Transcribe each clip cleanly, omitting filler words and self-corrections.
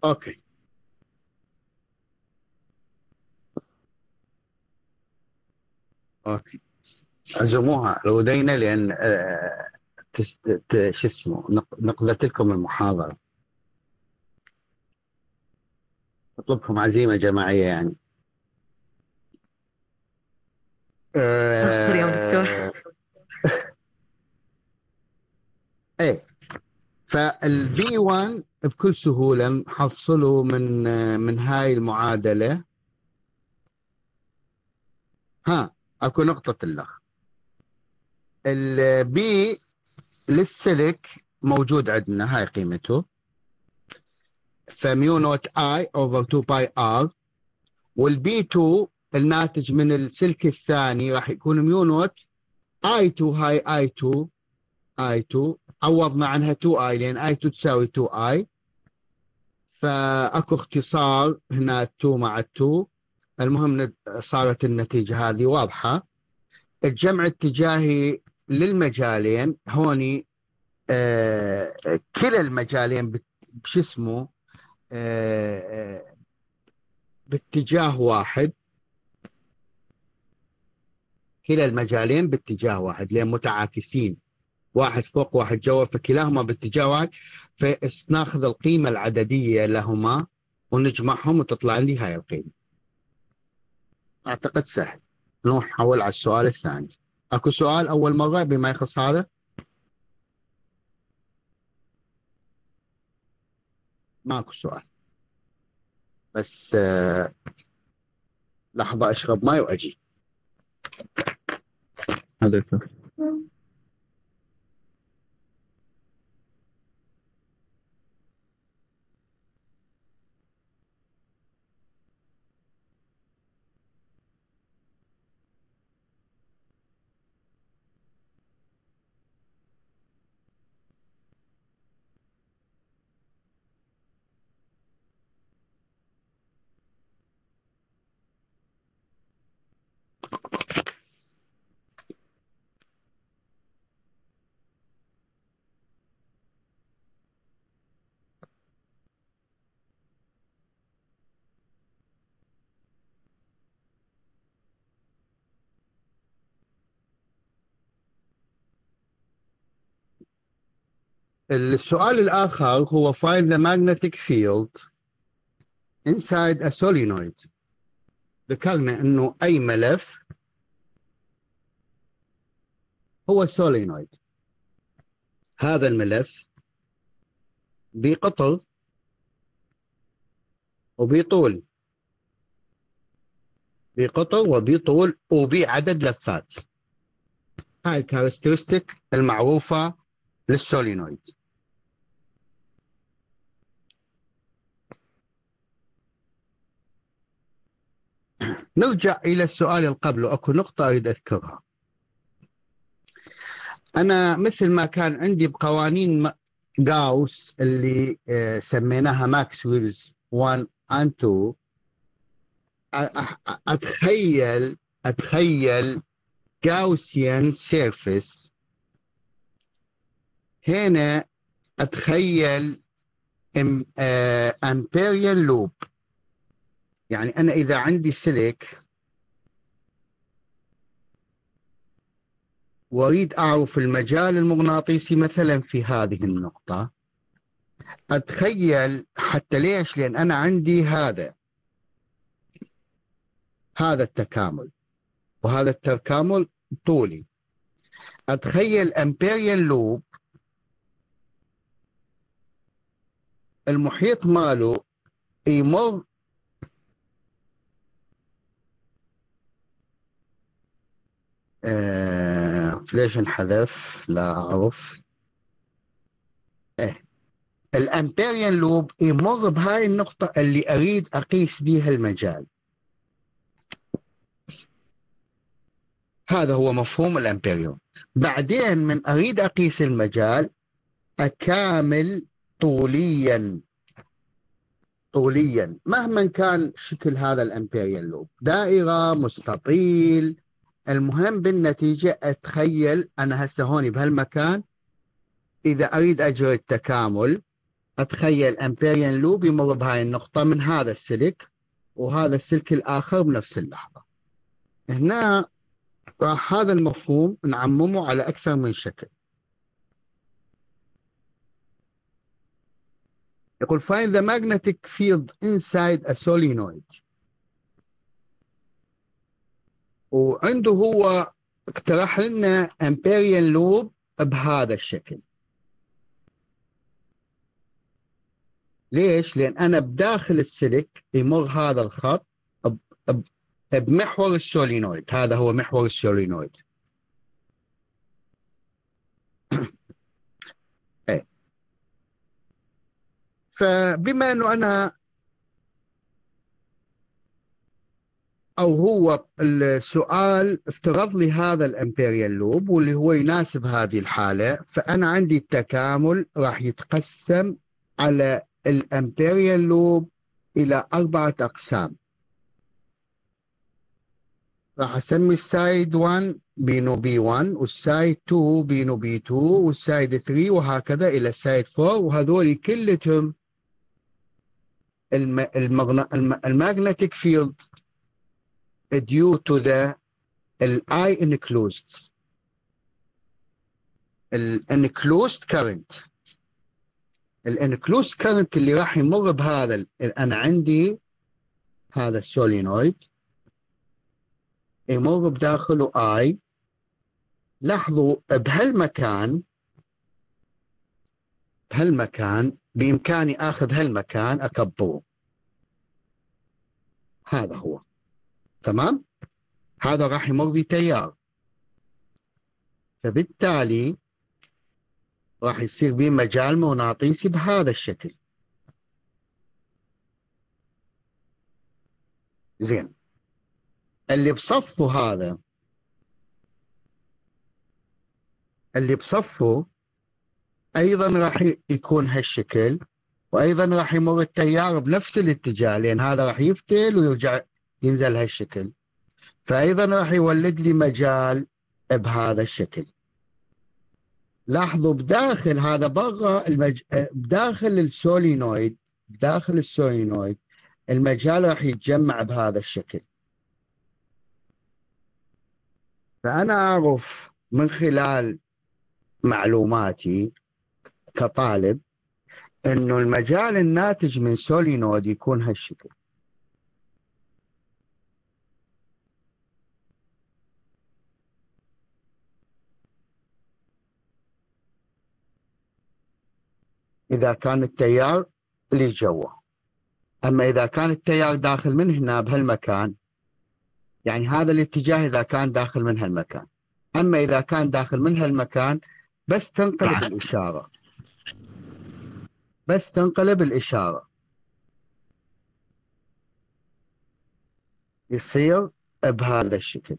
اوكي. اوكي، عزموها الودينة لان شو اسمه نقلت لكم المحاضرة، اطلبكم عزيمة جماعية يعني. أخبر يا دكتور. ايه، فالبي 1 بكل سهولة نحصله من هاي المعادلة. اكو نقطة الأخ. البي للسلك موجود عندنا، هاي قيمته، فميو نوت اي اوفر 2 باي ار، والبي 2 الناتج من السلك الثاني راح يكون ميو نوت اي 2 هاي اي 2 اي 2 عوضنا عنها 2 اي لان اي 2 تساوي 2 اي، فاكو اختصار هنا 2 مع 2. المهم صارت النتيجة هذه واضحة. الجمع الاتجاهي للمجالين هوني كلا المجالين بش اسمه باتجاه واحد. كلا المجالين باتجاه واحد لان متعاكسين، واحد فوق واحد جوا، فكلاهما باتجاه واحد. فناخذ القيمة العددية لهما ونجمعهم وتطلع لي هاي القيمة. اعتقد سهل. نروح نحول على السؤال الثاني. اكو سؤال اول مرة بما يخص هذا؟ ماكو سؤال، بس لحظة اشرب ماي واجي. دكتور. السؤال الآخر هو find the magnetic field inside a solenoid. ذكرنا أنه أي ملف هو solenoid. هذا الملف بقطر وبطول، بقطر وبطول وبعدد لفات. هاي الكاركترستيك المعروفة للسولينويد. نرجع إلى السؤال اللي قبله. أكو نقطة أريد أذكرها. أنا مثل ما كان عندي بقوانين غاوس اللي سميناها ماكسويلز 1 and 2، أتخيل غاوسيان سيرفيس. هنا أتخيل أمبيريان لوب. يعني أنا إذا عندي سلك وأريد أعرف المجال المغناطيسي مثلا في هذه النقطة، أتخيل حتى ليش؟ لأن أنا عندي هذا التكامل، وهذا التكامل طولي. أتخيل أمبيريان لوب المحيط ماله يمر ليش انحذف؟ لا أعرف. الأمبيريان لوب يمر بهاي النقطة اللي أريد أقيس بها المجال. هذا هو مفهوم الأمبيريون. بعدين من أريد أقيس المجال أكامل طوليا مهما كان شكل هذا الأمبيريان لوب، دائرة، مستطيل. المهم بالنتيجة أتخيل أنا هسه هوني بهالمكان إذا أريد أجري التكامل أتخيل أمبيريان لوب يمر بهاي النقطة من هذا السلك وهذا السلك الآخر بنفس اللحظة. هنا راح هذا المفهوم نعممه على أكثر من شكل. يقول find the magnetic field inside a solenoid. وعنده هو اقترح لنا أمبيريان لوب بهذا الشكل. ليش؟ لأن أنا بداخل السلك يمر هذا الخط بمحور السولينويد. هذا هو محور السولينويد. ايه. فبما انه انا او هو السؤال افترض لي هذا الامبيريال لوب واللي هو يناسب هذه الحالة، فانا عندي التكامل راح يتقسم على الامبيريال لوب الى 4 اقسام. راح اسمي السايد 1 بينه B1 والسايد 2 بينه B2 والسايد 3 وهكذا الى السايد 4، وهذول كلهم المagnetic field due to the I enclosed current. enclosed current اللي راح يمر بهذا انا عندي هذا السولينويد يمر بداخله I. لاحظوا بهالمكان بإمكاني آخذ هالمكان أكبره. هذا هو تمام. هذا راح يمر بتيار، فبالتالي راح يصير بيه مجال مغناطيسي بهذا الشكل. زين، اللي بصفه هذا أيضا راح يكون هالشكل، وأيضا راح يمر التيار بنفس الاتجاه، لأن هذا راح يفتل ويرجع ينزل هالشكل، فأيضا راح يولد لي مجال بهذا الشكل. لاحظوا بداخل هذا برا بداخل السولينويد المجال راح يتجمع بهذا الشكل. فأنا أعرف من خلال معلوماتي كطالب إنه المجال الناتج من سولينويد يكون هالشكل. إذا كان التيار اللي جوا. أما إذا كان التيار داخل من هنا بهالمكان، يعني هذا الاتجاه إذا كان داخل من هالمكان. أما إذا كان داخل من هالمكان بس تنقلب الإشارة يصير بهذا الشكل.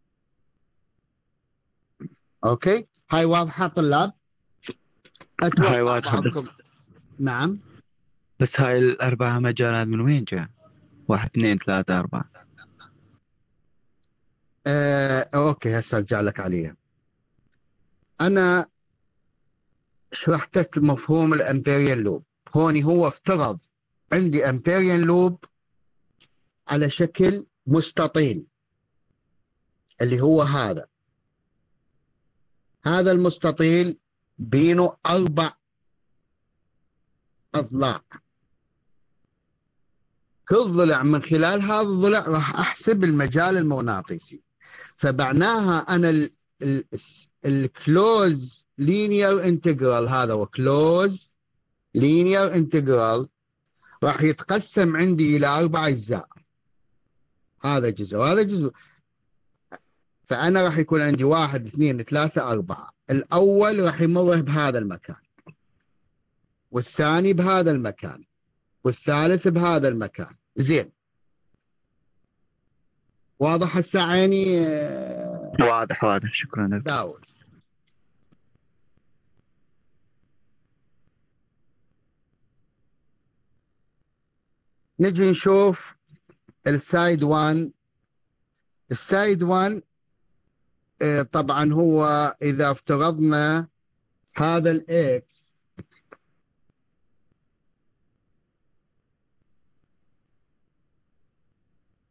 أوكي، هاي واضحة طلاب؟ هاي واضحة بس. نعم، بس هاي الأربعة مجالات من وين جاء؟ 1 2 3 4. أوكي، هسه أرجع لك عليها. أنا شرحت لك مفهوم الأمبيريان لوب. هوني هو افترض عندي أمبيريان لوب على شكل مستطيل، اللي هو هذا المستطيل بينه 4 أضلاع. كل ضلع من خلال هذا الضلع راح أحسب المجال المغناطيسي. فمعناها أنا الكلوز لينير انتجرال، هذا هو كلوز لينير انتجرال، راح يتقسم عندي إلى 4 أجزاء. هذا جزء وهذا جزء. فأنا راح يكون عندي 1 2 3 4. الأول راح يمر بهذا المكان، والثاني بهذا المكان، والثالث بهذا المكان. زين، واضح هسه عيني؟ واضح. شكرا لك داود. نجي نشوف السايد 1. السايد 1 طبعا هو إذا افترضنا هذا الإكس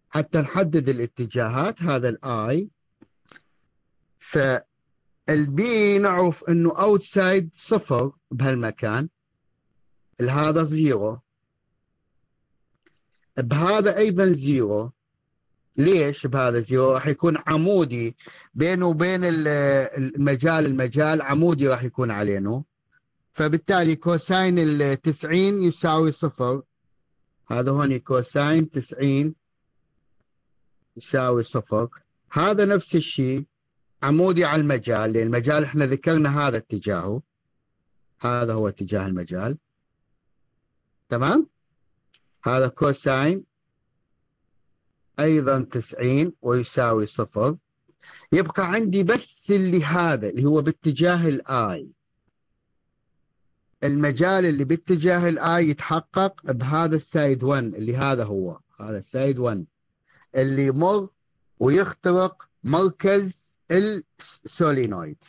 حتى نحدد الاتجاهات. هذا الاي، فالبي نعرف انه اوتسايد صفر بهالمكان، هذا زيرو، بهذا ايضا زيرو. ليش بهذا زيرو؟ راح يكون عمودي بينه وبين المجال عمودي راح يكون علينا، فبالتالي كوساين 90 يساوي صفر. هذا هون كوساين 90 يساوي صفر. هذا نفس الشيء عمودي على المجال، لأن المجال احنا ذكرنا هذا اتجاهه، هذا هو اتجاه المجال. تمام؟ هذا كوساين أيضا 90 ويساوي صفر. يبقى عندي بس هذا اللي هو باتجاه الآي. المجال اللي باتجاه الآي يتحقق بهذا السايد 1 اللي هذا هو، هذا السايد 1 اللي يمر ويخترق مركز السولينويد.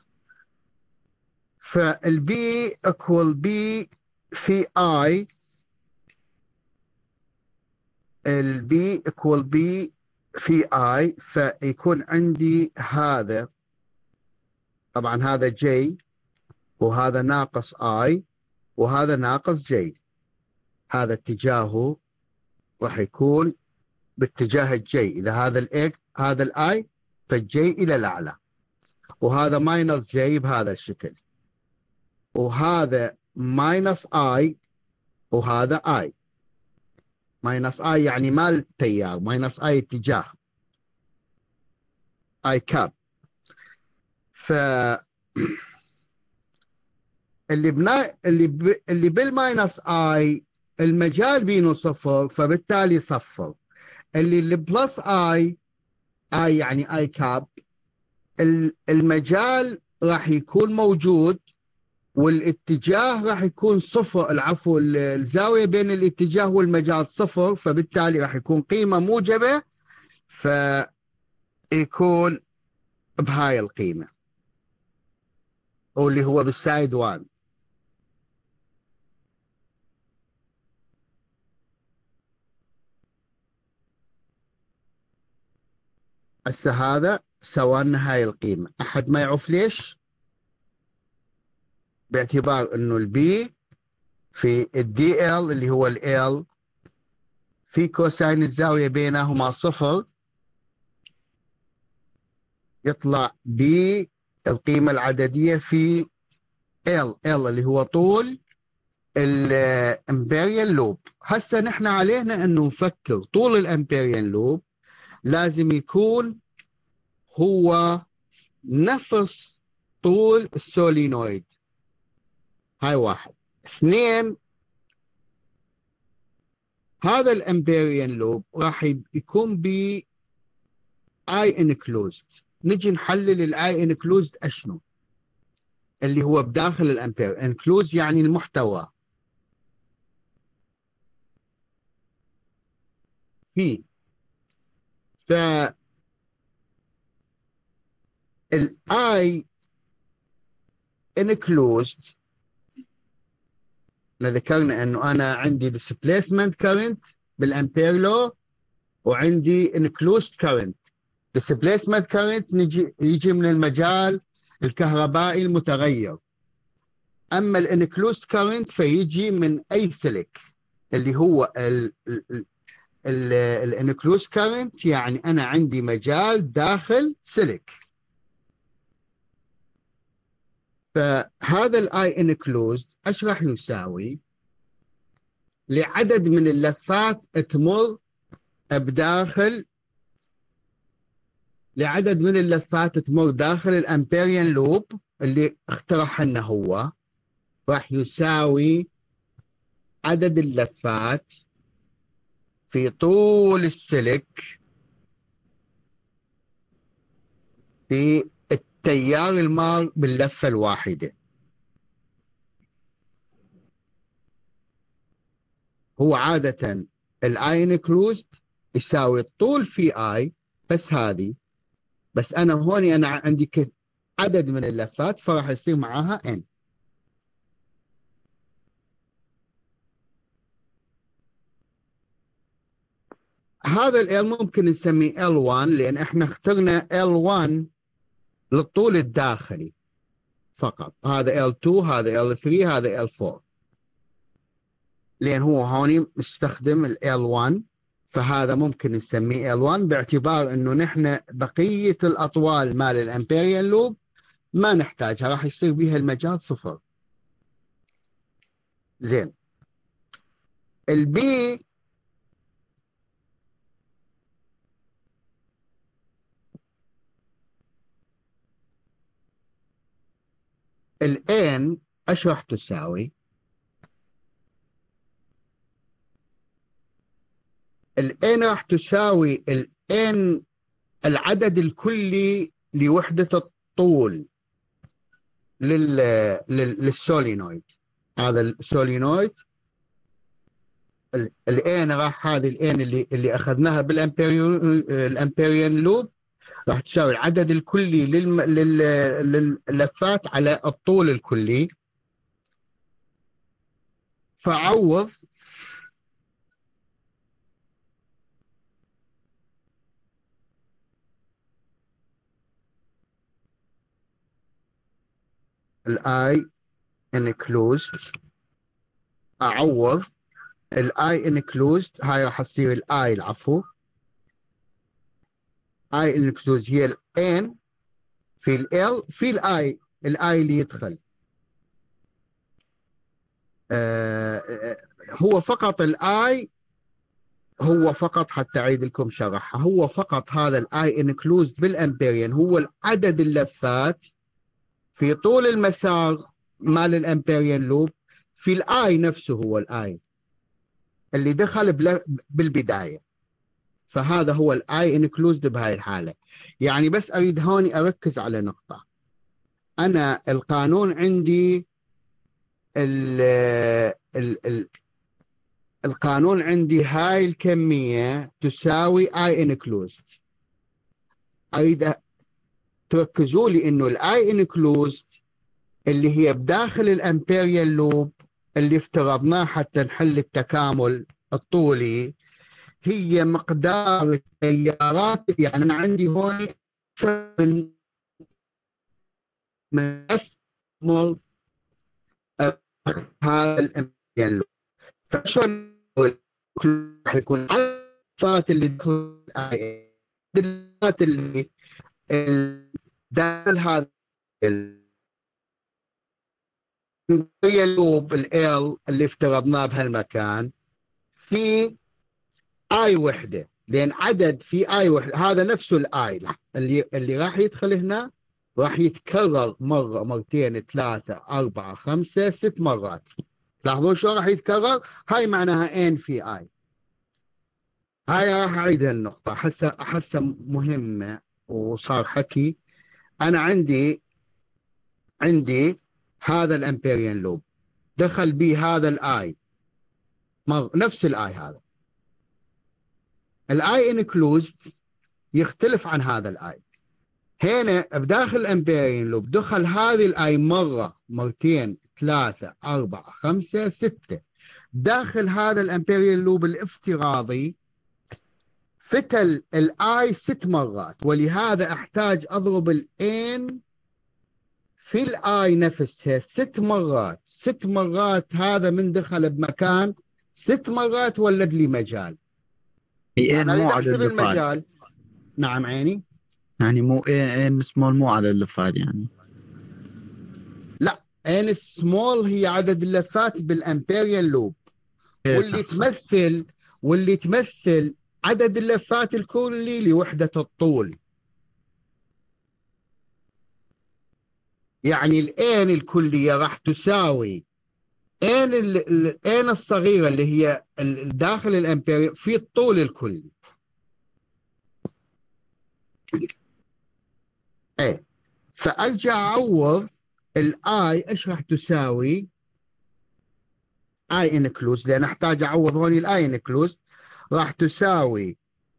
فالبي اكوال بي في اي، البي اكوال بي في اي، فيكون عندي هذا، طبعا هذا جي وهذا ناقص اي وهذا ناقص جي. هذا اتجاهه راح يكون باتجاه الجي. اذا هذا الاكس هذا الاي فالجي الى الاعلى، وهذا ماينس جي بهذا الشكل، وهذا ماينس اي وهذا اي. ماينس اي يعني مال تيار، ماينس اي اتجاه، اي كاب. ف اللي بالماينس اي المجال بينه صفر، فبالتالي صفر. اللي بلس اي، اي يعني اي كاب، المجال راح يكون موجود والاتجاه راح يكون صفر، العفو الزاوية بين الاتجاه والمجال صفر، فبالتالي راح يكون قيمة موجبة، فيكون بهاي القيمة واللي هو بالسايد 1. هسه هذا سوينا هاي القيمة. أحد ما يعرف ليش؟ باعتبار انه البي في الدي ال اللي هو ال في كوساين الزاوية بينهما صفر، يطلع بي القيمة العددية في ال اللي هو طول الامبيريال لوب. هسه نحن علينا انه نفكر طول الامبيريال لوب لازم يكون هو نفس طول السولينويد. هاي واحد. اثنين، هذا الامبيريال لوب راح يكون ب اي انكلوزد. نجي نحلل الاي انكلوزد اشنو؟ اللي هو بداخل الامبير. انكلوز يعني المحتوى فيه. ف الاي انكلوزد ذكرنا انه انا عندي displacement current بالامبير لو وعندي enclosed current. displacement current يجي من المجال الكهربائي المتغير، اما الانكلوزد current فيجي من اي سلك اللي هو الانكلوزد current، يعني انا عندي مجال داخل سلك. فهذا الاي انكلوزد ايش راح يساوي؟ لعدد من اللفات تمر بداخل، لعدد من اللفات تمر داخل الامبيريان لوب اللي اخترح لنا هو، راح يساوي عدد اللفات في طول السلك في التيار المار باللفة الواحدة. هو عادة الاي انكلوزد يساوي الطول في اي، بس هذه، بس انا هون انا عندي عدد من اللفات فراح يصير معاها ان. هذا ال L ممكن نسميه L1 لأن احنا اخترنا L1 للطول الداخلي فقط. هذا L2 هذا L3 هذا L4 لأن هو هوني مستخدم ال L1، فهذا ممكن نسميه L1 باعتبار انه نحن بقية الأطوال مال الأمبيريان لوب ما نحتاجها، راح يصير بها المجال صفر. زين. البي الان ايش راح تساوي؟ الان راح تساوي الان العدد الكلي لوحدة الطول للسولينويد. هذا السولينويد الان راح، هذه الان اللي اخذناها بالامبيريان لوب راح تساوي العدد الكلي لللفات على الطول الكلي. فعوض الاي انكلوزد، اعوض الاي انكلوزد، هاي راح تصير الاي، العفو، اي انكلوزد هي الان في ال في الاي اللي يدخل. هو فقط الاي، هو فقط حتى اعيد لكم شرحها، هو فقط هذا الاي انكلوزد بالامبيريان هو عدد اللفات في طول المسار مال الامبيريان لوب في الاي نفسه، هو الاي اللي دخل بالبدايه. فهذا هو الاي انكلوزد بهاي الحاله. يعني بس اريد هوني اركز على نقطه. انا القانون عندي ال ال القانون عندي هاي الكميه تساوي اي انكلوزد. اريد تركزوا لي انه الاي انكلوزد اللي هي بداخل الامبيريال لوب اللي افترضناه حتى نحل التكامل الطولي، هي مقدار التيارات. يعني انا عندي هون من هذا الامبيريال لوب، فشلون راح يكون الفات اللي الدلالات اللي داخل هذا اللوب ال اللي افترضناه بهالمكان في اي وحده، لان عدد في اي وحده هذا نفسه الاي اللي راح يدخل هنا راح يتكرر مره مرتين ثلاثه اربعه خمسه ست مرات. لاحظون شلون راح يتكرر؟ هاي معناها ان في اي. هاي راح اعيد هالنقطه، احسها مهمه وصار حكي. انا عندي هذا الامبيريان لوب دخل به هذا الاي، نفس الاي، هذا الاي انكلوزد يختلف عن هذا الاي. هنا بداخل الامبيريان لوب دخل هذه الاي مره مرتين ثلاثه اربعه خمسه سته. داخل هذا الامبيريان لوب الافتراضي فتل الاي 6 مرات، ولهذا احتاج اضرب الان في الاي نفسها 6 مرات. 6 مرات هذا من دخل بمكان 6 مرات ولد لي مجال. هي انا ان مو اريد عدد احسب اللفات، المجال. نعم عيني. يعني مو ان سمول مو عدد اللفات يعني. لا، ان سمول هي عدد اللفات بالامبيريان لوب، ايه واللي صح صح. تمثل عدد اللفات الكلي لوحدة الطول. يعني الان الكلية راح تساوي الان الصغيرة اللي هي داخل الامبيريان في الطول الكلي. ايه، فارجع اعوض الاي ايش راح تساوي؟ اي انكلوز، لان احتاج اعوض هون الاي انكلوز راح تساوي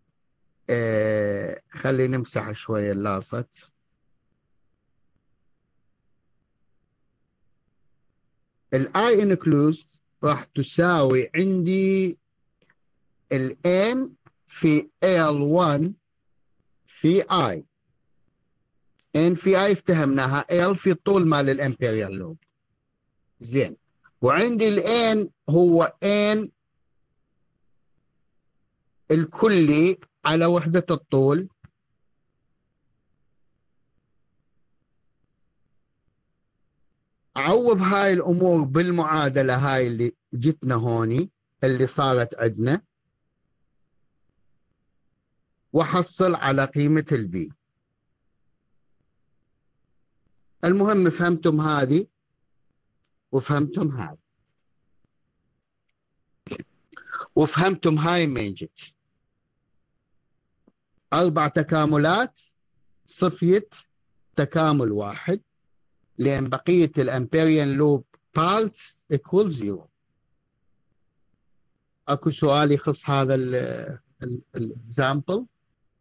خلينا نمسح شويه اللاصت. الاي انكلوز راح تساوي عندي الان في L1 في I. N في I افتهمناها. L في الطول مال الامبيريال لوب. زين. وعندي ال N هو N الكلي على وحدة الطول. عوض هاي الأمور بالمعادلة هاي اللي جتنا هوني اللي صارت عندنا، وحصل على قيمة البي. المهم فهمتم هذه وفهمتم هذه وفهمتم هاي من جت 4 تكاملات صفيت تكامل واحد، لأن بقية الأمبيريان لوب parts equal 0. أكو سؤال يخص هذا الإكزامبل؟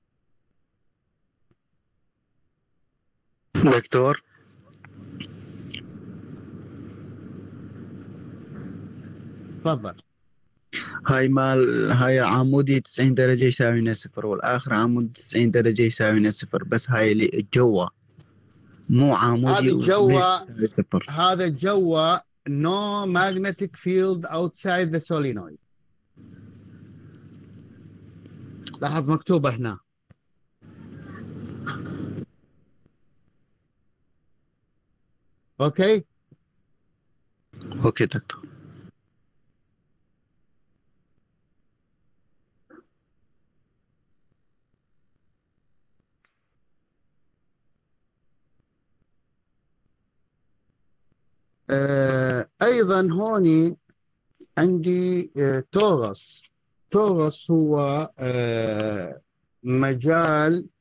دكتور تفضل. هاي عمودي 90 درجة يساوي من الصفر، والآخر عمود 90 درجة يساوي من الصفر، بس هاي اللي جوا مو عمودي هذا جوا، يساوي صفر. هذا جوا no magnetic field outside the solenoid. لاحظ مكتوبة هنا. اوكي اوكي دكتور. أيضا هوني عندي تورس. تورس هو مجال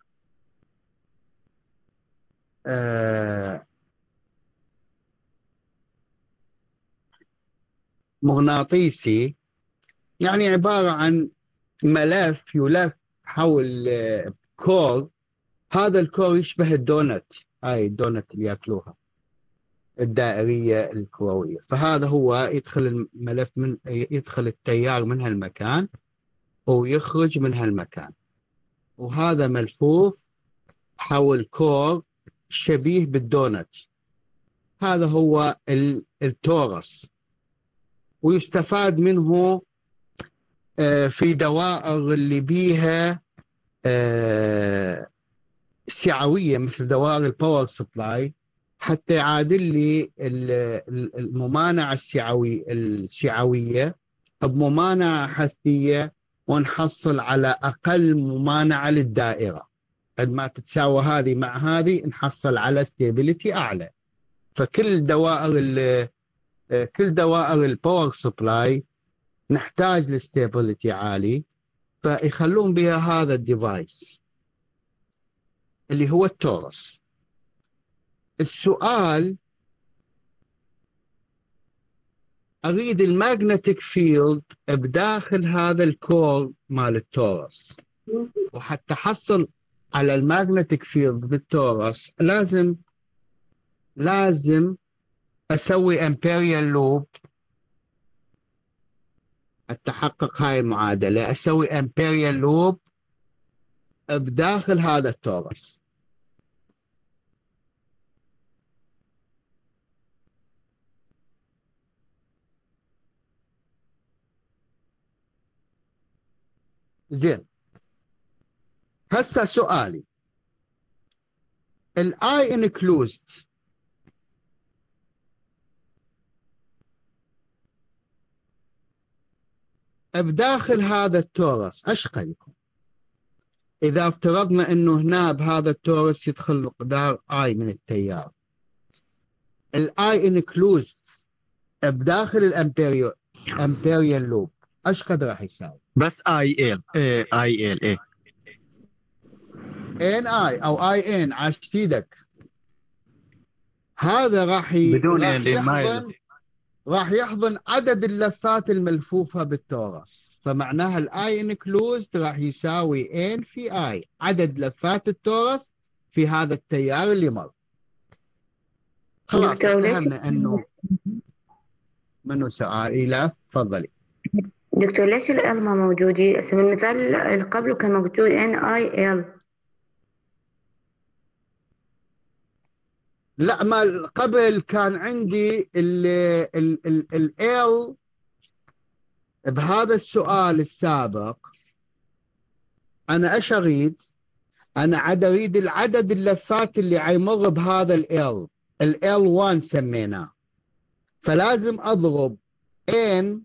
مغناطيسي، يعني عبارة عن ملف يلف حول كور. هذا الكور يشبه الدونت، هاي الدونت اللي ياكلوها الدائرية الكروية. فهذا هو يدخل الملف يدخل التيار من هالمكان ويخرج من هالمكان، وهذا ملفوف حول كور شبيه بالدونت. هذا هو التورس، ويستفاد منه في دوائر اللي بيها سعوية مثل دوائر الباور سبلاي، حتى يعادل لي الممانعة السعوية بممانعة حثية، ونحصل على أقل ممانعة للدائرة. عندما تتساوى هذه مع هذه نحصل على ستيبيليتي أعلى. فكل دوائر الباور سبلاي نحتاج لستيبيليتي عالي، فيخلون بها هذا الديفايس اللي هو التورس. السؤال: أريد الماغنتيك فيلد بداخل هذا الكور مال التورس، وحتى أحصل على الماغنتيك فيلد بالتورس لازم أسوي امبيريال لوب. حتى أحقق هاي المعادلة أسوي امبيريال لوب بداخل هذا التورس. زين، هسه سؤالي: الاي انكلوزد بداخل هذا التورس ايش قدكم؟ اذا افترضنا انه هنا بهذا التورس يدخل مقدار اي من التيار، الاي انكلوزد بداخل الامبيريال لوب ايش قد راح يساوي؟ بس اي ال اي ال ان اي او اي ان عاشت ايدك. هذا بدون ال راح يحضن عدد اللفات الملفوفة بالتورس، فمعناها الاي انكلوزد راح يساوي ان في اي، عدد لفات التورس في هذا التيار اللي مر. خلاص فهمنا انه منو سؤال. إيلا تفضلي. دكتور ليش ال ما موجودة؟ هسه بالمثال اللي قبله كان موجود NIL. لا، ما قبل كان عندي ال L بهذا السؤال السابق. أنا إيش أريد؟ أنا أريد العدد اللفات اللي عيمر بهذا ال L1 سميناه، فلازم أضرب N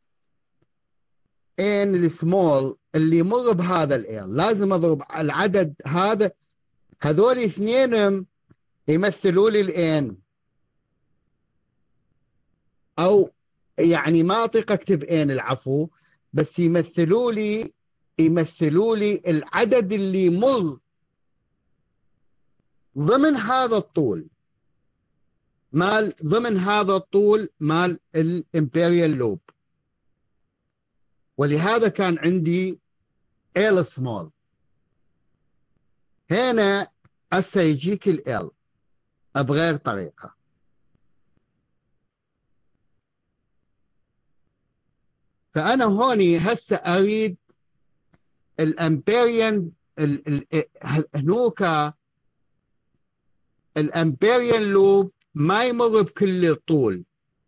السمول اللي يمر بهذا ال لازم أضرب العدد هذا. هذول اثنين يمثلوا لي الN، أو يعني ما أطيق أكتب N، العفو، بس يمثلوا لي العدد اللي يمر ضمن هذا الطول، ضمن هذا الطول مال الامبيريال لوب. ولهذا كان عندي L small. هنا هسه يجيك ال L بغير طريقة. فأنا هوني هسه أريد الامبيريان هنوكا الامبيريان لوب ما يمر بكل الطول.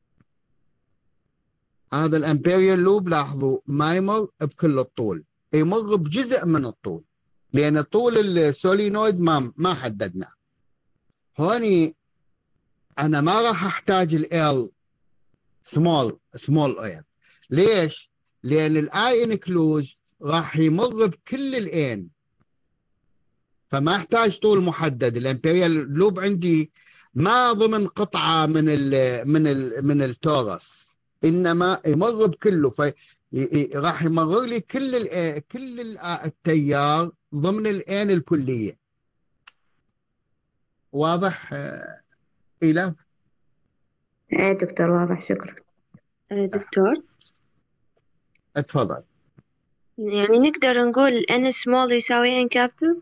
هذا الامبيريال لوب لاحظوا ما يمر بكل الطول، يمر بجزء من الطول، لان طول السولينويد ما حددنا. هوني انا ما راح احتاج ال سمول ال. ليش؟ لان الاي انكلوزد راح يمر بكل الان، فما احتاج طول محدد. الامبيريال لوب عندي ما ضمن قطعه من التورس، انما يمر بكله، راح يمرر لي كل التيار ضمن الان الكليه. واضح إيلاف؟ ايه دكتور واضح، شكرا. دكتور، اتفضل. يعني نقدر نقول n small يساوي n capital؟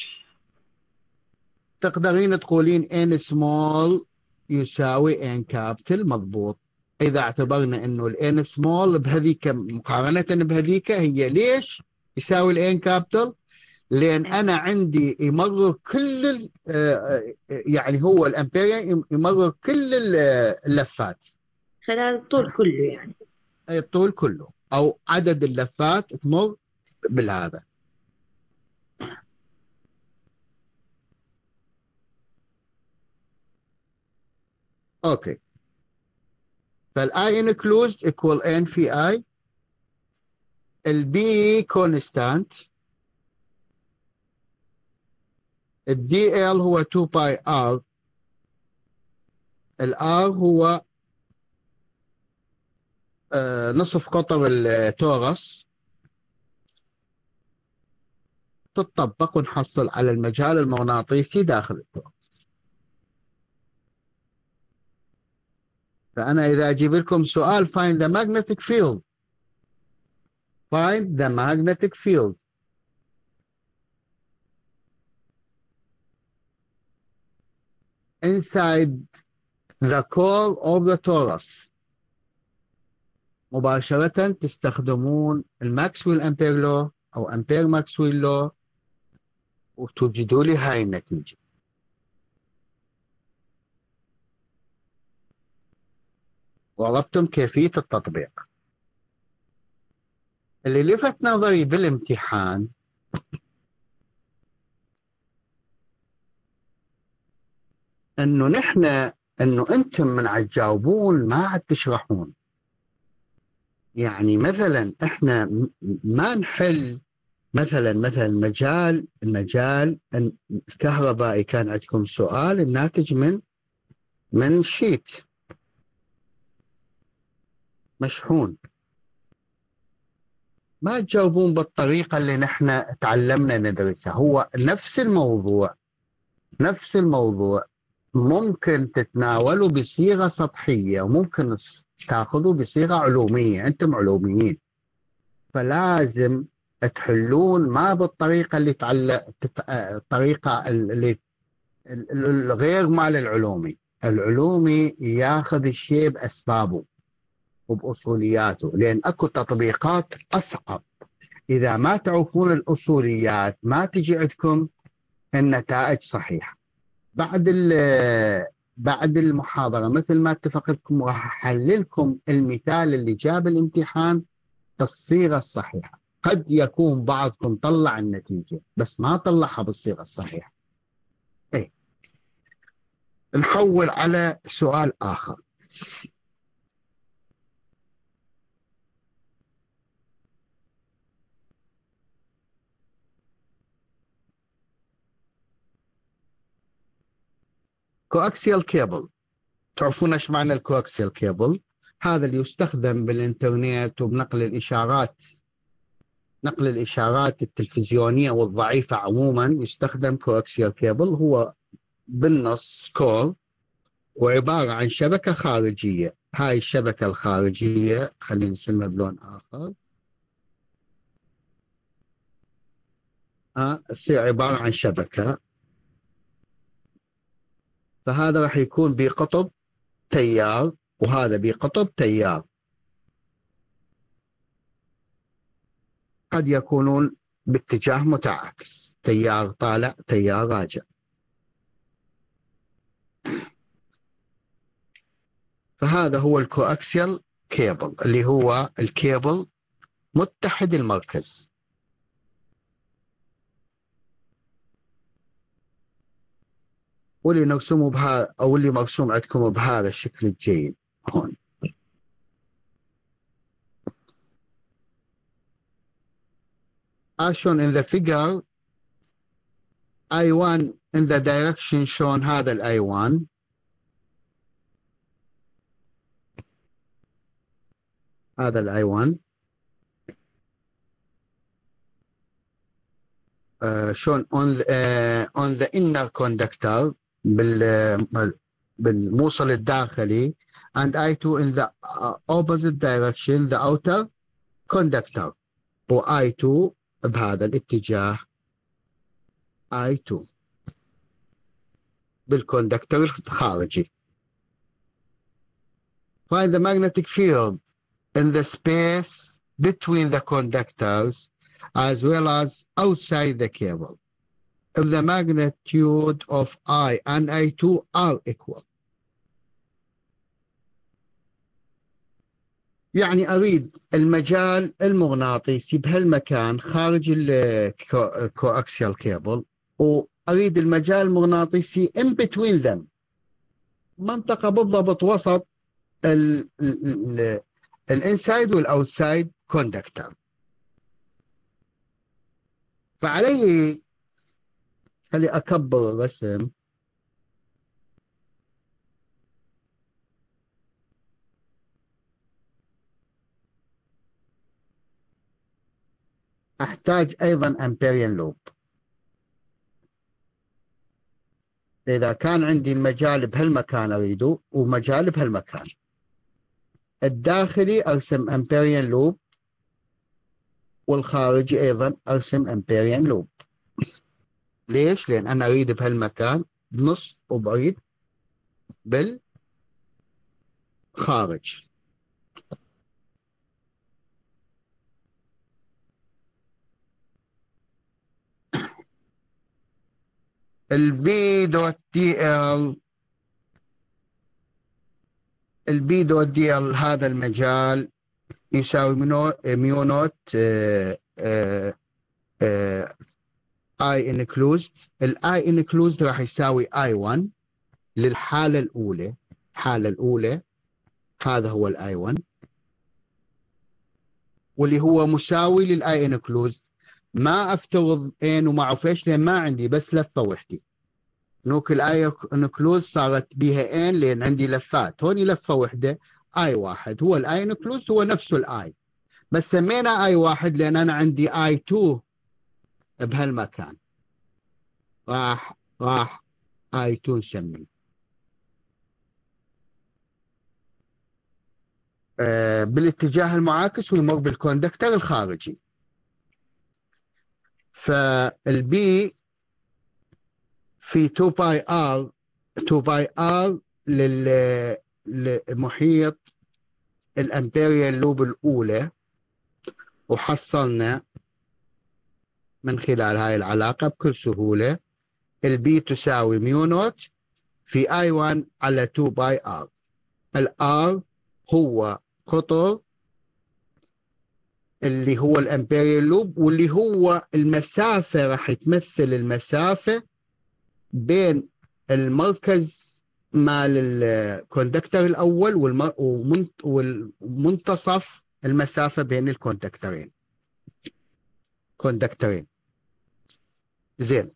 تقدرين تقولين n small يساوي n capital، مضبوط، إذا اعتبرنا أنه ال n small بهذيك مقارنة بهذيك هي ليش يساوي ال n capital؟ لأن أنا عندي يمرر كل يعني هو الأمبيريان يمرر كل اللفات خلال الطول كله، يعني الطول كله، أو عدد اللفات تمر بالهذا. أوكي، فالI included equal N في I، البي كونستانت، الدي ال هو 2 باي ار، الار هو نصف قطر التورس، تطبق ونحصل على المجال المغناطيسي داخل التورس. فأنا إذا أجيب لكم سؤال find the magnetic field، find the magnetic field، inside the core of the torus، مباشرة تستخدمون الماكسويل أمبير لو أو أمبير ماكسويل لو وتوجدوا لي هاي النتيجة. وعرفتم كيفية التطبيق. اللي لفت نظري بالامتحان انه انتم من عاد تجاوبون ما عاد تشرحون. يعني مثلا احنا ما نحل مثلا المجال الكهربائي، كان عندكم سؤال الناتج من شيت مشحون، ما تجاوبون بالطريقة اللي نحن تعلمنا ندرسها. هو نفس الموضوع ممكن تتناولوا بصيغة سطحية وممكن تاخذوا بصيغة علومية. أنتم علوميين، فلازم تحلون ما بالطريقة اللي الطريقة اللي الغير مال العلومي. العلومي ياخذ الشيء بأسبابه وبأصولياته، لأن أكو تطبيقات أصعب. إذا ما تعرفون الأصوليات ما تجي عندكم النتائج صحيحة. بعد المحاضرة مثل ما اتفقتكم راح أحللكم المثال اللي جاب الامتحان بالصيغة الصحيحة. قد يكون بعضكم طلع النتيجة بس ما طلعها بالصيغة الصحيحة. إيه. نحول على سؤال آخر. كوأكسيال كيبل. تعرفون ايش معنى الكوأكسيال كيبل؟ هذا اللي يستخدم بالإنترنت وبنقل الإشارات، نقل الإشارات التلفزيونية والضعيفة عموما يستخدم كوأكسيال كيبل. هو بالنص كور وعبارة عن شبكة خارجية. هاي الشبكة الخارجية خلينا نسميها بلون آخر، تصير عبارة عن شبكة. فهذا راح يكون بقطب تيار وهذا بقطب تيار. قد يكونون باتجاه متعاكس، تيار طالع تيار راجع. فهذا هو الكوأكسيال كيبل اللي هو الكيبل متحد المركز. واللي نرسمه بهذا او اللي مرسوم عندكم بهذا الشكل الجيد هون. As shown in the figure, I1 in the direction shown. هذا ال I1 هذا ال I1 shown on the inner conductor بالموصل الداخلي, and I2 in the opposite direction the outer conductor. و I2 بهذا الاتجاه I2 بالكوندكتور الخارجي. Find the magnetic field in the space between the conductors as well as outside the cable if the magnitude of I and I2 are equal. يعني أريد المجال المغناطيسي بهالمكان خارج الكوأكسيال كيبل, وأريد المجال المغناطيسي in between them, منطقة بالضبط وسط الانسايد والاوتسايد كوندكتور. فعليه خلي أكبر الرسم. أحتاج أيضا أمبيريان لوب. إذا كان عندي المجال بهالمكان أريده ومجال بهالمكان, الداخلي أرسم أمبيريان لوب والخارجي أيضا أرسم أمبيريان لوب. ليش؟ لأن أنا أريد بهالمكان بنص وبعيد بالخارج. البي دوت دي ال هذا المجال يساوي ميو نوت اي انكلوزد. الاي انكلوزد راح يساوي اي 1 للحالة الأولى. الحالة الأولى هذا هو الاي 1 واللي هو مساوي للاي انكلوزد. ما افترض ان وما اعرف ايش لان ما عندي بس لفة وحدة. نوك الاي انكلوز صارت بيها ان لان عندي لفات. هوني لفة وحدة اي واحد هو الاي انكلوز هو نفسه الاي, بس سمينا اي واحد لان انا عندي اي 2 بهالمكان. راح اي 2 نسميه بالاتجاه المعاكس ويمر بالكوندكتر الخارجي. فالبي في 2 باي ار للمحيط الأمبيريال لوب الأولى وحصلنا من خلال هاي العلاقة بكل سهولة البي تساوي ميو نوت في اي 1 على 2 باي ار. الار هو قطر اللي هو الامبيريال لوب، واللي هو المسافة راح تمثل المسافة بين المركز مال الكوندكتر الأول ومنتصف المسافة بين الكوندكترين. زين،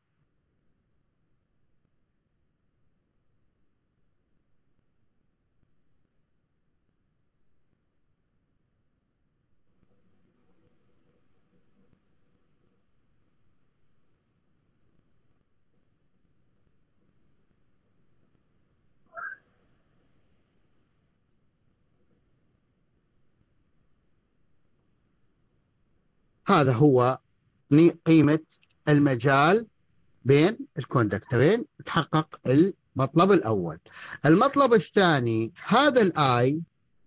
هذا هو قيمة المجال بين الكوندكترين. تحقق المطلب الأول. المطلب الثاني، هذا الآي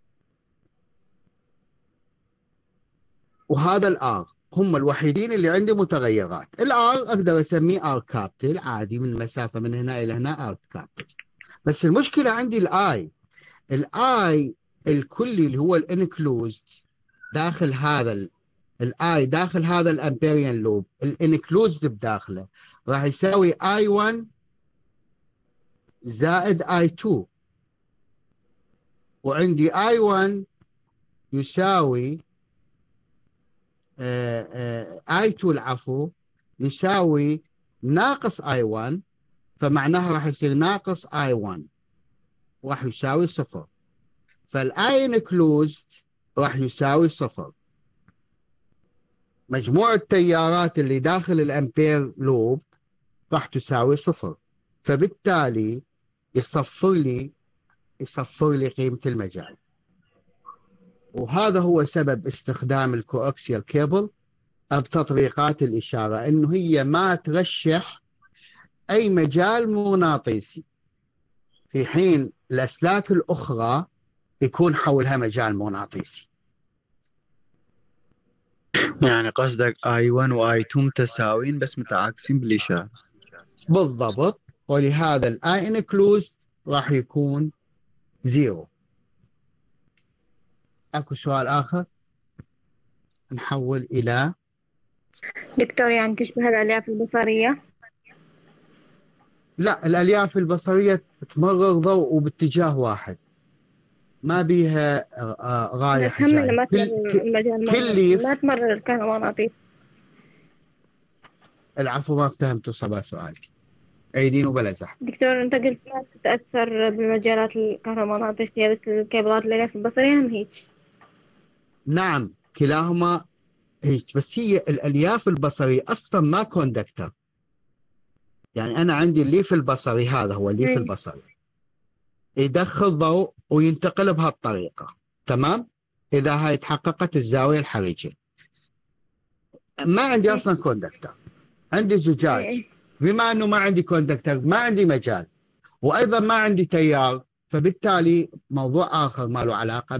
وهذا الآر هم الوحيدين اللي عندي متغيرات. الآر أقدر أسميه آر كابيتال عادي، من مسافة من هنا إلى هنا آر كابيتال. بس المشكلة عندي الآي الكلي اللي هو الانكلوزد داخل هذا الاي، داخل هذا الامبيريان لوب الانكلوزد بداخله راح يساوي اي 1 زائد اي 2، وعندي اي 1 يساوي اي 2 العفو يساوي ناقص اي 1، فمعناها راح يصير ناقص اي 1 راح يساوي 0، فالاي انكلوزد راح يساوي 0. مجموع التيارات اللي داخل الأمبير لوب راح تساوي 0، فبالتالي يصفر لي قيمة المجال. وهذا هو سبب استخدام الكوأكسيال كيبل بتطبيقات الإشارة، إنه هي ما ترشح أي مجال مغناطيسي، في حين الأسلاك الأخرى يكون حولها مجال مغناطيسي. يعني قصدك I1 و I2 متساويين بس متعاكسين بالإشارة. بالضبط، ولهذا الاي انكلوزد راح يكون 0. اكو سؤال اخر؟ نحول الى دكتور يعني تشبه الألياف البصرية؟ لا، الالياف البصريه تمرر ضوء وباتجاه واحد، ما بيها غايه بس هم جايه. ما تمرر المجال ما تمرر الكهرومغناطيس. العفو، ما فهمت صبا سؤالك، عيدين بلا زحمه. دكتور أنت قلت ما تتأثر بالمجالات الكهرومغناطيسية، بس الكابلات الألياف البصرية هم هيك. نعم، كلاهما هيك، بس هي الالياف البصريه اصلا ما كوندكتر. يعني انا عندي الليف البصري، هذا هو الليف البصري، يدخل ضوء وينتقل بهالطريقة، تمام؟ إذا هاي تحققت الزاوية الحرجة. ما عندي أصلا كوندكتر، عندي زجاج. بما أنه ما عندي كوندكتر ما عندي مجال، وأيضا ما عندي تيار، فبالتالي موضوع آخر ما له علاقة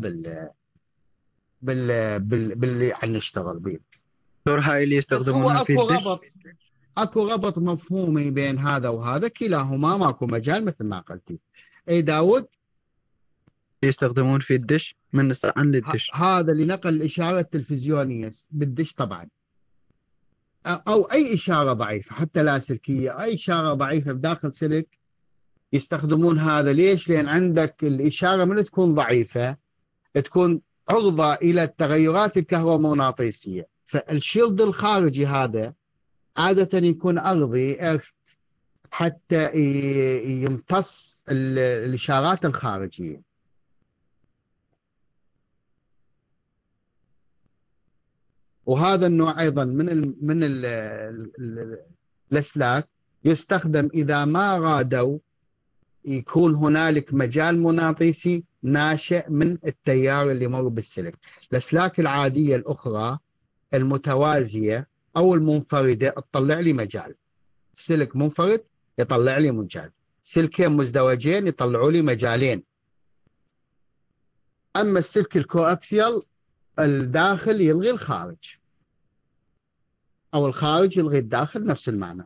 باللي عم نشتغل به. دكتور هاي اللي يستخدمونها في الدش. أكو ربط مفهومي بين هذا وهذا، كلاهما ماكو مجال مثل ما قلتي. أي داود؟ يستخدمون في الدش من الصحن للدش. هذا اللي نقل الإشارة التلفزيونية بالدش طبعا، أو أي إشارة ضعيفة حتى لاسلكية، أي إشارة ضعيفة بداخل سلك يستخدمون هذا. ليش؟ لأن عندك الإشارة من تكون ضعيفة تكون عرضة إلى التغيرات الكهرومغناطيسية، فالشيلد الخارجي هذا عادة يكون أرضي حتى يمتص الإشارات الخارجية. وهذا النوع أيضا من الأسلاك يستخدم إذا ما رادوا يكون هنالك مجال مغناطيسي ناشئ من التيار اللي مر بالسلك. الأسلاك العادية الأخرى المتوازية أو المنفردة تطلع لي مجال، سلك منفرد يطلع لي مجال، سلكين مزدوجين يطلعوا لي مجالين. أما السلك الكواكسيال الداخل يلغي الخارج، أو الخارج يلغي الداخل، نفس المعنى.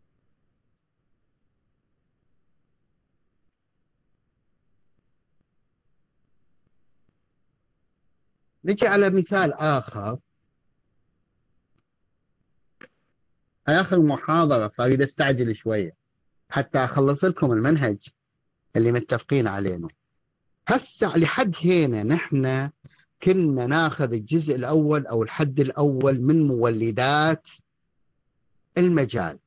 نجي على مثال آخر. آخر محاضرة، فأريد أستعجل شوية حتى أخلص لكم المنهج اللي متفقين عليه. هسه لحد هنا نحن كنا ناخذ الجزء الأول أو الحد الأول من مولدات المجال.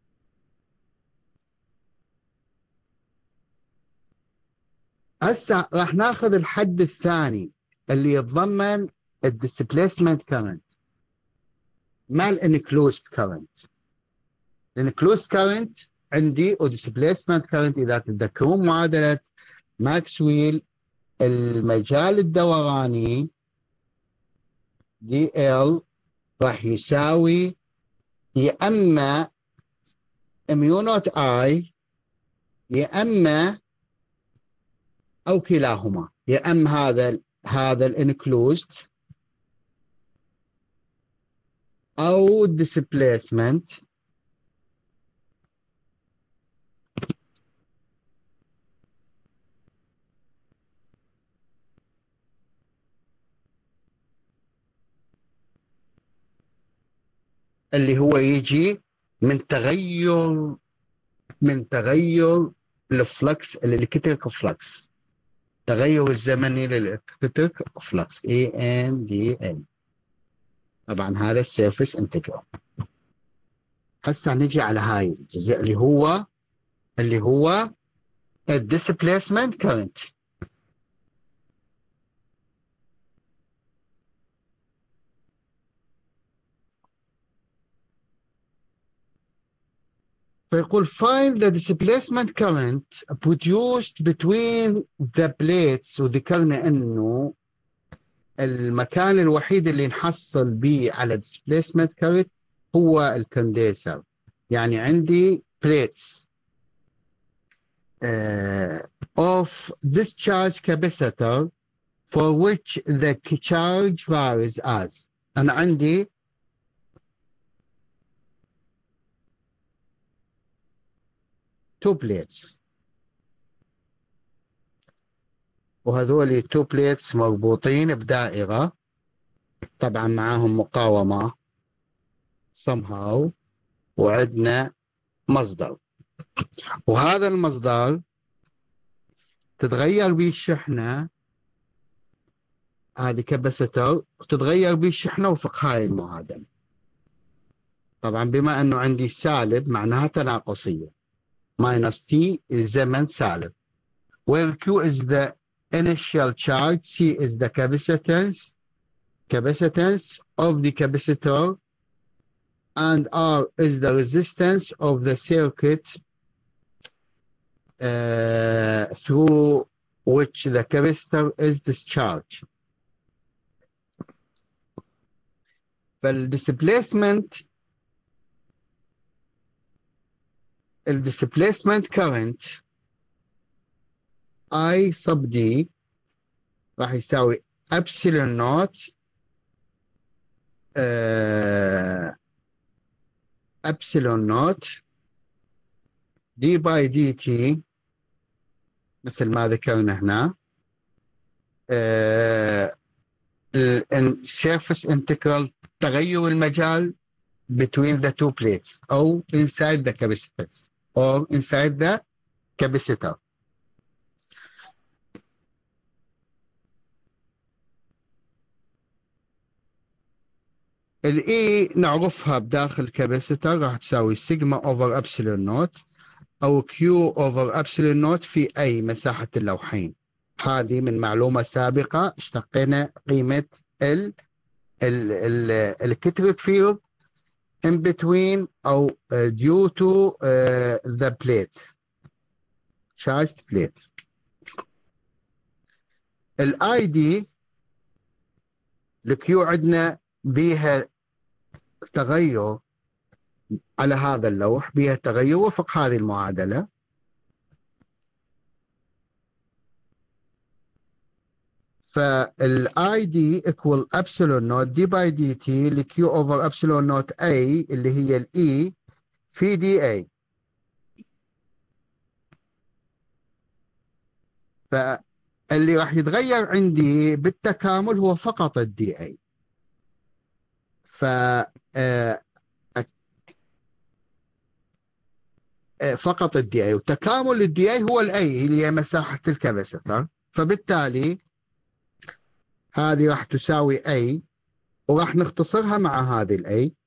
هسه راح ناخذ الحد الثاني اللي يتضمن الديسبليسمنت كارنت مع الانكلوزد كارنت. الانكلوزد كارنت عندي وديسبليسمنت كارنت، إذا تتذكرون معادلة ماكسويل، المجال الدوراني دي ال راح يساوي يا اما ميو نوت اي، يا اما او كلاهما، يا اما هذا الانكلوزد او الديسبليسمنت اللي هو يجي من تغير الفلكس، الالكتريك فلكس، تغير الزمني للالكتريك فلكس ANDA. طبعا هذا السيرفيس انتجرال. هسه نجي على هاي الجزء اللي هو الديسبليسمنت كارنت. فيقول find the displacement current produced between the plates، وذكرنا انه المكان الوحيد اللي نحصل به على displacement current هو الكوندنسر. يعني عندي plates of discharge capacitor for which the charge varies as. أنا عندي two plates، وهذول two plates مربوطين بدائرة، طبعا معاهم مقاومة somehow، وعندنا مصدر، وهذا المصدر تتغير به الشحنة، هذه كاباسيتور، وتتغير به الشحنة وفق هاي المعادلة. طبعا بما أنه عندي سالب معناها تناقصية، minus T زمن سالب، where Q is the initial charge, C is the capacitance of the capacitor, and R is the resistance of the circuit through which the capacitor is discharged. الديسبليسمنت كارنت I sub D راح يساوي ابسلون نوت ابسلون نوت دي باي دي تي، مثل ما ذكرنا هنا، surface integral، تغير المجال between the two plates أو inside the capacitors or inside the capacitor. الإي نعرفها بداخل الكاباسيتر راح تساوي سيجما أوفر أبسلون نوت أو كيو أوفر أبسلون نوت في أي مساحة اللوحين. هذه من معلومة سابقة اشتقينا قيمة الكتريك فيلد in between أو due to the plate charged plate. الاي دي الكيو عندنا بيها تغير على هذا اللوح، بيها تغير وفق هذه المعادلة. فالاي دي ايكوال ابسلون نوت دي باي دي تي لكيو اوفر ابسلون نوت اي اللي هي الاي في دي اي. فاللي راح يتغير عندي بالتكامل هو فقط الدي اي. ف فقط الدي اي، وتكامل الدي اي هو الاي اللي هي مساحة الكباسيتر. فبالتالي هذه راح تساوي اي، وراح نختصرها مع هذه الاي.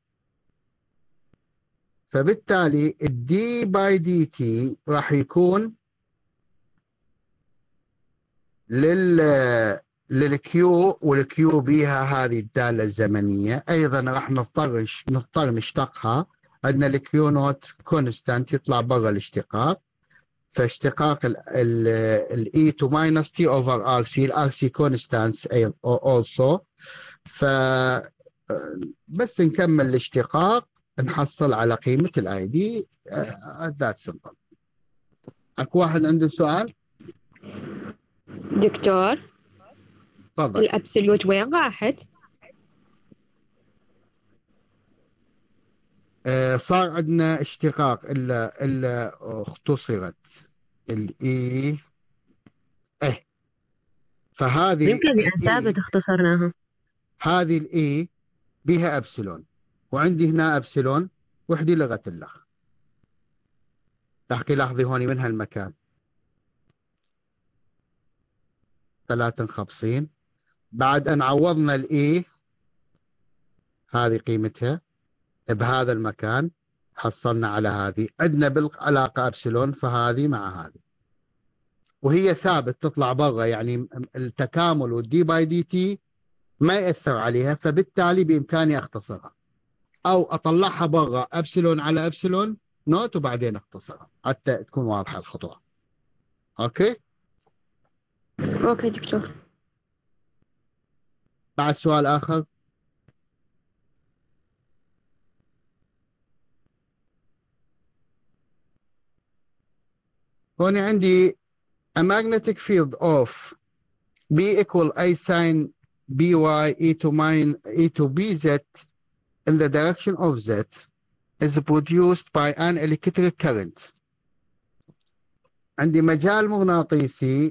فبالتالي الدي باي دي تي راح يكون للكيو، والكيو بيها هذه الدالة الزمنية. ايضا راح نضطر نشتقها. عندنا الكيو نوت كونستانت يطلع برا الاشتقاق، فاشتقاق الاي تو ماينس تي اوفر ار سي، الار سي كونستانتس اولسو. ف بس نكمل الاشتقاق نحصل على قيمة الاي دي. ذات سمبل. اكو واحد عنده سؤال؟ دكتور، تفضل. الأبسوليوت وين راحت؟ صار عندنا اشتقاق الا اختصرت الاي. فهذه يمكن لأن ثابت اختصرناها. هذه الاي بها ابسلون، وعندي هنا ابسلون، وحدي لغت اللغ. تحكي لاحظي هوني من هالمكان 53. بعد ان عوضنا الاي هذه قيمتها بهذا المكان، حصلنا على هذه. عندنا بالعلاقة ابسلون، فهذه مع هذه، وهي ثابت تطلع برا، يعني التكامل والدي باي دي تي ما يأثر عليها. فبالتالي بإمكاني أختصرها أو أطلعها برا أبسلون على أبسلون نوت، وبعدين أختصرها حتى تكون واضحة الخطوة. أوكي؟ أوكي دكتور. بعد سؤال آخر؟ هون عندي a magnetic field of B equal A sin BY e to BZ in the direction of Z is produced by an electric current. عندي مجال مغناطيسي.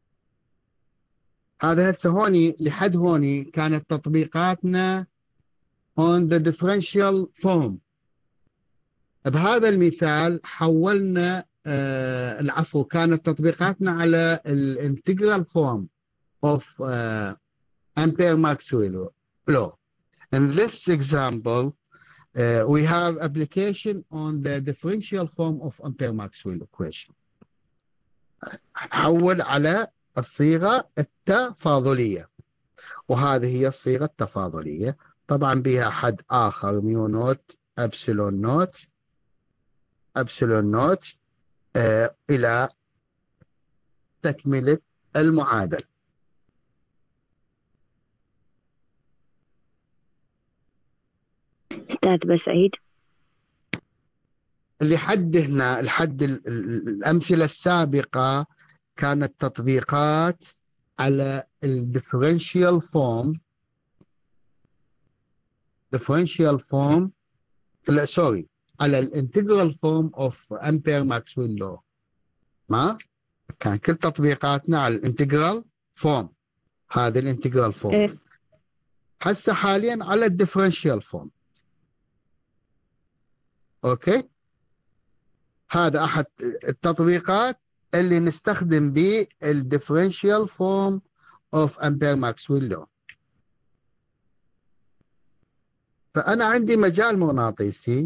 هذا هسه هوني لحد هوني كانت تطبيقاتنا on the differential form. بهذا المثال حولنا العفو، كانت تطبيقاتنا على الانتجرال form of Ampere Maxwell law. In this example, we have application on the differential form of Ampere Maxwell equation. نحول على الصيغة التفاضلية، وهذه هي الصيغة التفاضلية. طبعا بها حد آخر ميو نوت أبسلون نوت أبسلون نوت إلى تكملة المعادلة. أستاذ بس عيد. لحد هنا، الحد الأمثلة السابقة كانت تطبيقات على الديفرنشيال فورم، لا سوري، على الانتجرال فورم اوف امبير ماكسويل لو. ما كان كل تطبيقاتنا على الانتجرال فورم، هذا الانتجرال فورم. هسه حاليا على الديفرنشيال فورم. اوكي، هذا احد التطبيقات اللي نستخدم به الديفرنشيال فورم اوف امبير ماكسويل لو. فانا عندي مجال مغناطيسي،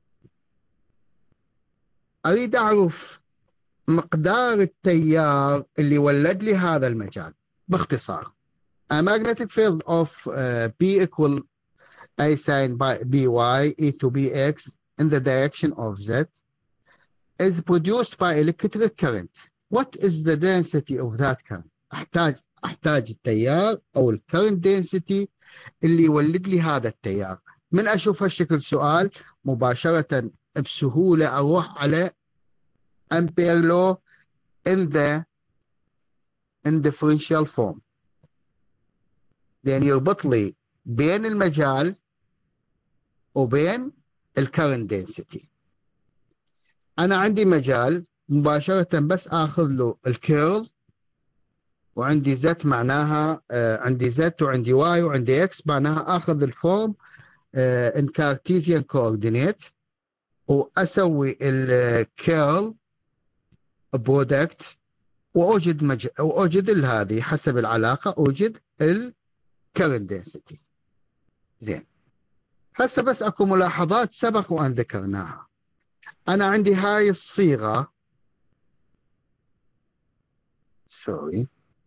اريد اعرف مقدار التيار اللي ولد لي هذا المجال. باختصار a magnetic field of B equal A sin BY e to BX in the direction of Z is produced by electric current. What is the density of that current? احتاج التيار او الكرنت density اللي يولد لي هذا التيار. من اشوف هالشكل سؤال مباشرة بسهولة اروح على Ampere law in differential form. لأن يربط لي بين المجال وبين الكرنت density. أنا عندي مجال مباشرة بس آخذ له الكيرل، وعندي Z معناها عندي Z وعندي Y وعندي X معناها آخذ الفورم in Cartesian coordinate، وأسوي الكيرل برودكت، وأوجد هذه حسب العلاقة أوجد الكرنت density. زين، هسه بس أكو ملاحظات سبق وأن ذكرناها. أنا عندي هاي الصيغة سوري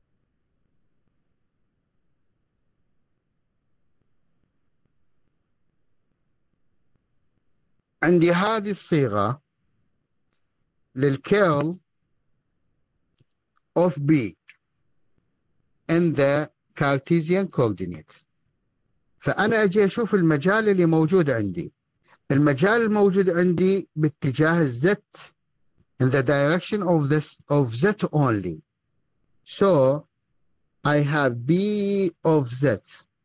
عندي هذه الصيغة للكيرل of B in the Cartesian coordinate. فأنا أجي أشوف المجال اللي موجود عندي. المجال الموجود عندي باتجاه Z in the direction of Z only. So I have B of Z.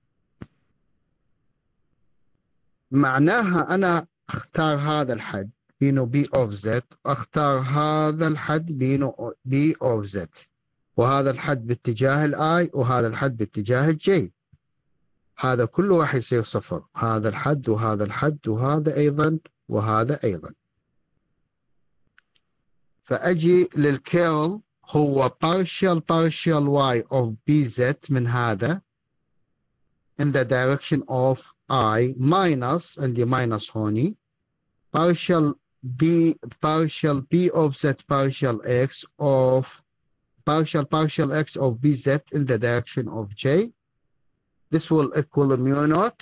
معناها أنا أختار هذا الحد بينه B of Z، أختار هذا الحد بينه B of Z، وهذا الحد باتجاه الI وهذا الحد باتجاه الJ. هذا كله راح يصير صفر، هذا الحد وهذا الحد وهذا أيضا وهذا أيضا. فأجي للكيرل هو partial Y of BZ من هذا in the direction of I minus عندي minus هوني partial B of Z partial X of partial X of BZ in the direction of J. This will equal mu naught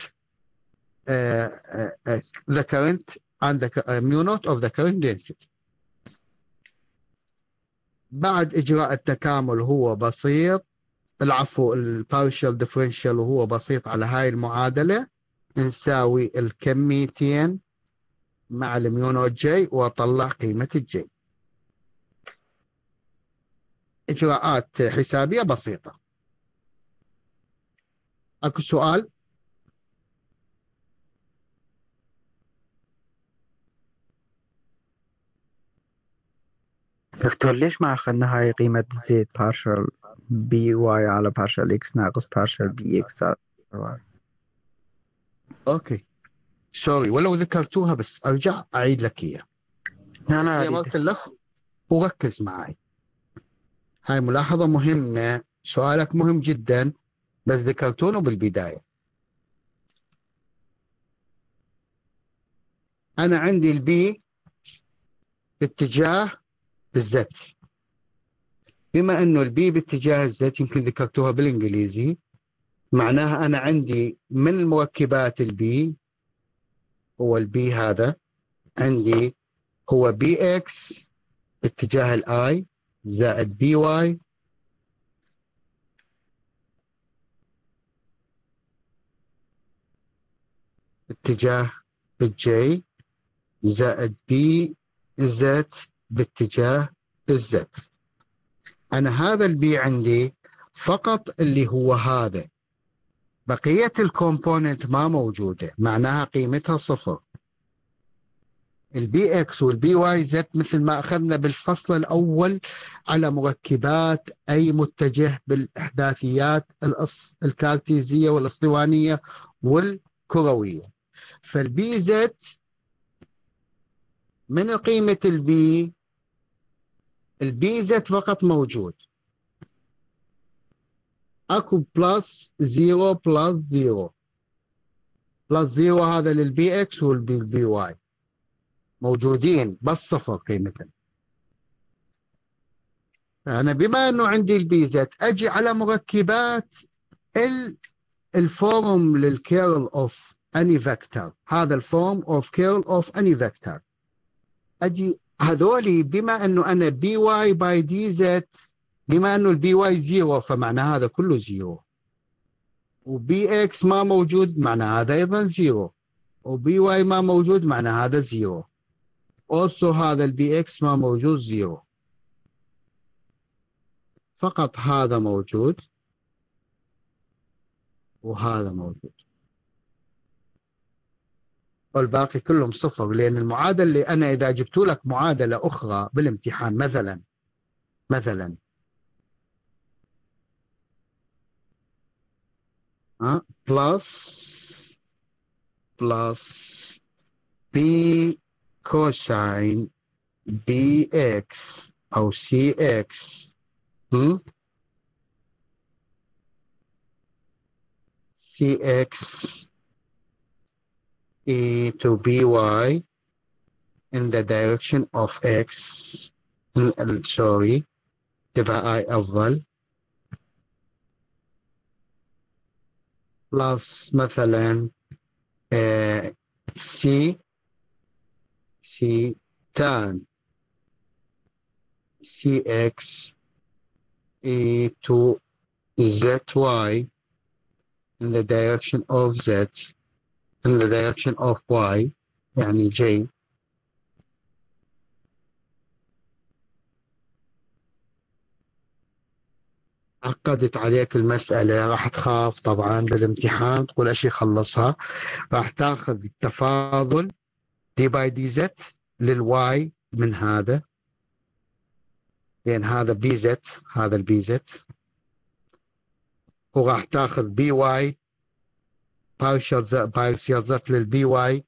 the current and the mu naught of the current density. بعد إجراء التكامل هو بسيط، العفو البارشل ديفرنشال وهو بسيط على هاي المعادلة، نساوي الكميتين مع الميو نوت جي وأطلع قيمة الجي. إجراءات حسابية بسيطة. أكو سؤال؟ دكتور ليش ما أخذنا هاي قيمة زد بارشل بي واي على بارشل إكس ناقص بارشل بي إكس على واي؟ أوكي سوري، ولو ذكرتوها بس أرجع أعيد لك إياها. أنا هي مرت الأخ وركز معي. هاي ملاحظة مهمة، سؤالك مهم جدا بس ذكرتونه بالبداية. أنا عندي البي باتجاه الزد، بما أنه البي باتجاه الزد يمكن ذكرتوها بالإنجليزي، معناها أنا عندي من المركبات البي هو البي هذا عندي هو بي اكس باتجاه الاي زائد بي واي باتجاه الجي زائد بي زد باتجاه الزد. أنا هذا البي عندي فقط اللي هو هذا، بقية الكومبوننت ما موجودة، معناها قيمتها صفر. البي اكس والبي واي زد مثل ما أخذنا بالفصل الأول على مركبات أي متجه بالإحداثيات الكارتيزية والأسطوانية والكروية. فالبي زد من قيمة البي زد فقط موجود، اكو بلس 0 بلس 0 بلس 0 هذا للبي اكس والبي واي موجودين بس صفر قيمتهم. انا بما انه عندي البي زد اجي على مركبات الفورم للكيرل اوف اني فيكتور، هذا الفورم اوف كيرل اوف اني فيكتور، اجي هذولي بما انه انا بي واي باي دي زد، بما انه البي واي زيرو فمعنى هذا كله زيرو، وبي اكس ما موجود معنى هذا ايضا زيرو، وبي واي ما موجود معنى هذا زيرو، also هذا البي اكس ما موجود زيرو، فقط هذا موجود وهذا موجود، والباقي كلهم صفر. لأن المعادلة اللي أنا إذا جبت لك معادلة أخرى بالامتحان مثلا بلس بي كوساين بي اكس أو سي اكس سي اكس e to by in the direction of x sorry تبقى I أفضل plus مثلا c tan cx e to zy in the direction of z in the direction of y يعني j عقدت عليك المسألة، راح تخاف طبعا بالامتحان تقول أشي خلصها. راح تاخذ التفاضل دي باي دي زد للواي من هذا، لأن هذا بي زد هذا البي زد، وراح تاخذ بي واي بارشل زد للبي واي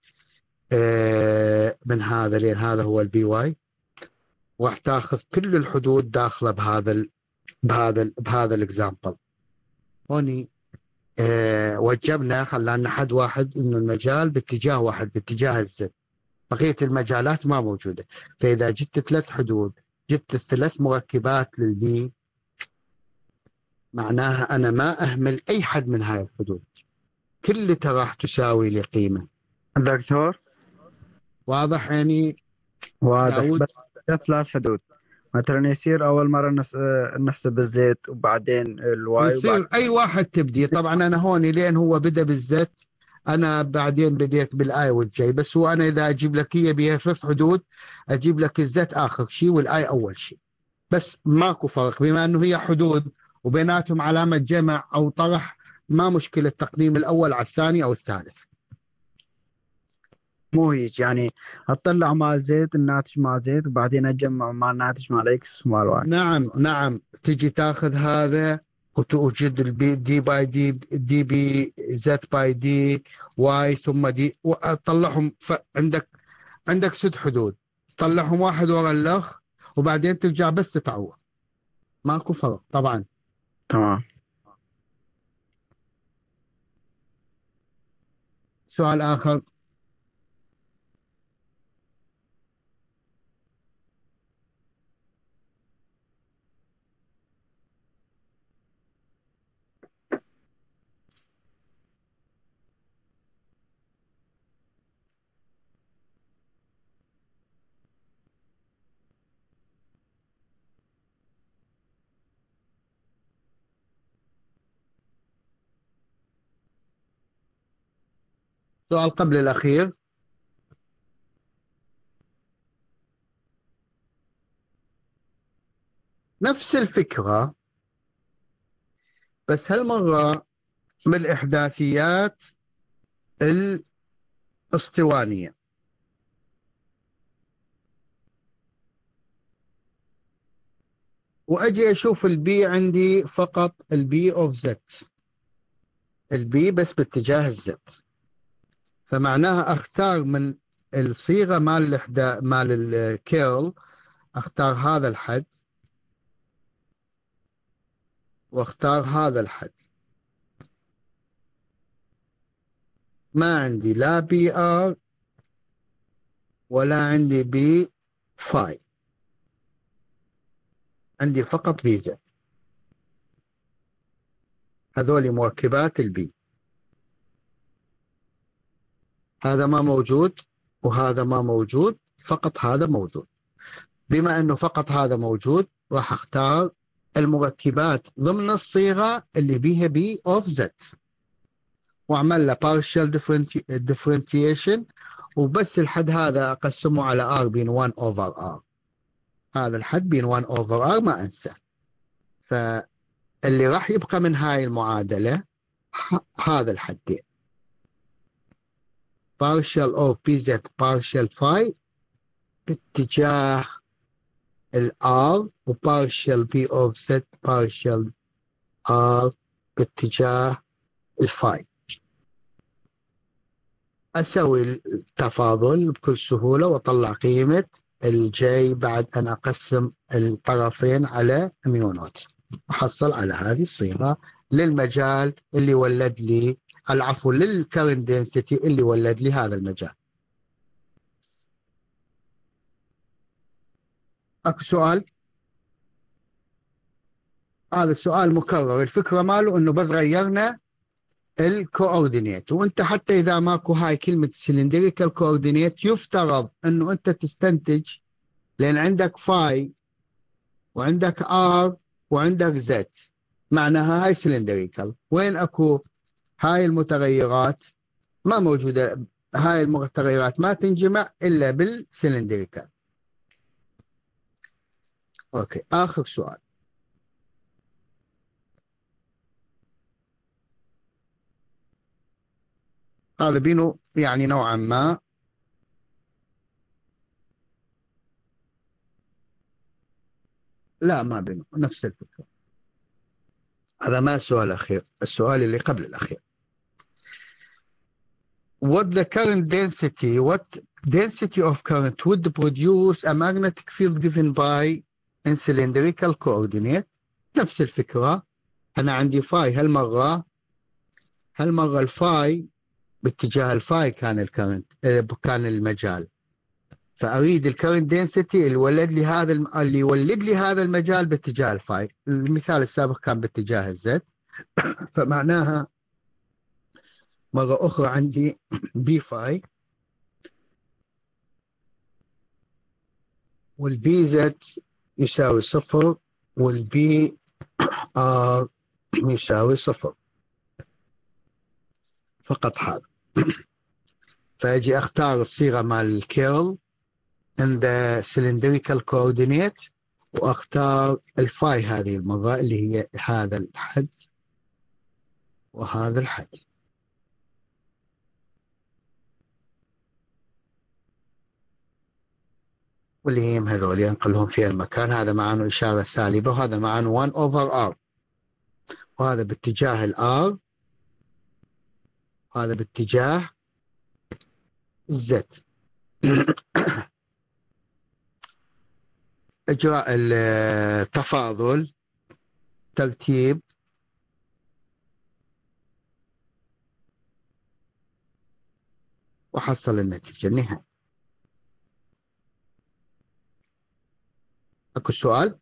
من هذا، لأن هذا هو البي واي، وراح تاخذ كل الحدود داخله بهذا الاكزامبل. هوني وجبنا خلانا حد واحد انه المجال باتجاه واحد باتجاه الزد، بقيه المجالات ما موجوده. فاذا جبت 3 حدود جبت 3 مركبات للبي، معناها انا ما اهمل اي حد من هاي الحدود، كلها راح تساوي لي قيمه. دكتور واضح يعني واضح. داود؟ بس 3 حدود مثلا يصير أول مرة نحسب الزيت وبعدين الواي يصير اي واحد تبدي. طبعا انا هون لين هو بدا بالزد، انا بعدين بديت بالاي والجي، بس هو انا اذا اجيب لك هي بها 3 حدود اجيب لك الزد اخر شيء والاي اول شيء، بس ماكو فرق بما انه هي حدود وبيناتهم علامه جمع او طرح، ما مشكله تقديم الاول على الثاني او الثالث. مو هيك يعني اطلع مال زيت الناتج مال زيت وبعدين اجمع مال الناتج مال اكس ومال واي. نعم تجي تاخذ هذا وتوجد البي دي باي دي بي زد باي دي واي ثم دي وتطلعهم. عندك 6 حدود، طلعهم واحد ورا الاخ وبعدين ترجع بس تعوض، ماكو فرق طبعا. تمام. سؤال اخر. سؤال قبل الأخير. نفس الفكرة بس هالمرة بالإحداثيات الاسطوانية. وأجي أشوف البي عندي فقط البي أوف زد، البي بس باتجاه الزد، فمعناها أختار من الصيغة مال الكيرل، أختار هذا الحد واختار هذا الحد. ما عندي لا بي ار ولا عندي بي فاي، عندي فقط بي زد. هذول مركبات البي، هذا ما موجود وهذا ما موجود، فقط هذا موجود. بما انه فقط هذا موجود راح اختار المركبات ضمن الصيغة اللي بيها بي اوف زد واعمل له partial differentiation، وبس الحد هذا اقسمه على ار بين 1 over ار، هذا الحد بين 1 over ار ما انسى. فاللي راح يبقى من هاي المعادلة هذا الحدين partial of بي زد partial phi باتجاه الR و partial B of Z partial R باتجاه الفاي. أسوي التفاضل بكل سهولة وأطلع قيمة الجي بعد أن أقسم الطرفين على ميو نوت، أحصل على هذه الصيغة للمجال اللي ولد لي العفو للكرنت دنسيتي اللي ولد لي هذا المجال. أكو سؤال؟ هذا السؤال مكرر، الفكرة ماله أنه بس غيرنا الكوردينيت، وانت حتى اذا ماكو هاي كلمة سلندريكال كوردينيت يفترض انه انت تستنتج، لان عندك فاي وعندك ار وعندك زد، معناها هاي سلندريكال. وين اكو هاي المتغيرات؟ ما موجودة، هاي المتغيرات ما تنجمع الا بالسلندريكال. اوكي، اخر سؤال. هذا بينه يعني نوعا ما لا ما بينه، نفس الفكرة. هذا ما السؤال الأخير، السؤال اللي قبل الأخير. What density of current would produce a magnetic field given by in cylindrical coordinate؟ نفس الفكرة. أنا عندي فاي، هالمرة الفاي باتجاه الفاي كان الكرنت، كان المجال، فأريد الكرنت density اللي يولد لي هذا المجال باتجاه الفاي. المثال السابق كان باتجاه الزد، فمعناها مرة أخرى عندي بي فاي والبي زد يساوي 0 والبي ار يساوي 0، فقط هذا. فأجي أختار الصيغة مال الكيرل in the cylindrical coordinate، وأختار الفاي هذه المرة اللي هي هذا الحد وهذا الحد. واللي هي هذول أنقلهم في المكان، هذا معه إشارة سالبة وهذا معه 1 over R، وهذا باتجاه الR وهذا باتجاه الزد. إجراء التفاضل ترتيب وحصل النتيجة النهائية. أكو سؤال؟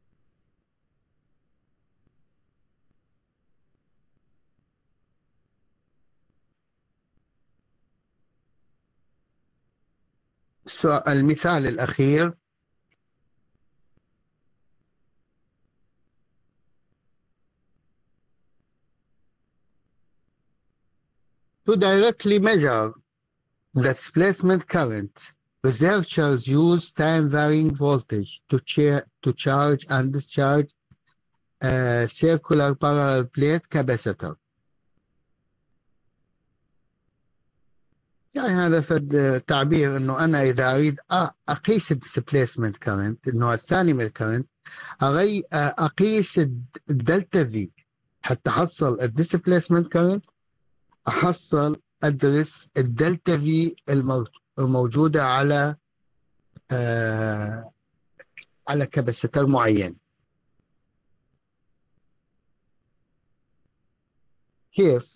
المثال الأخير to directly measure the displacement current, researchers use time-varying voltage to charge and discharge a circular parallel plate capacitor. يعني هذا فد تعبير انه انا اذا اريد اقيس الديسبليسمنت كارنت، النوع الثاني من الكارنت، اقيس الدلتا في حتى احصل الديسبليسمنت كارنت، ادرس الدلتا في الموجوده على كاباسيتر معين. كيف؟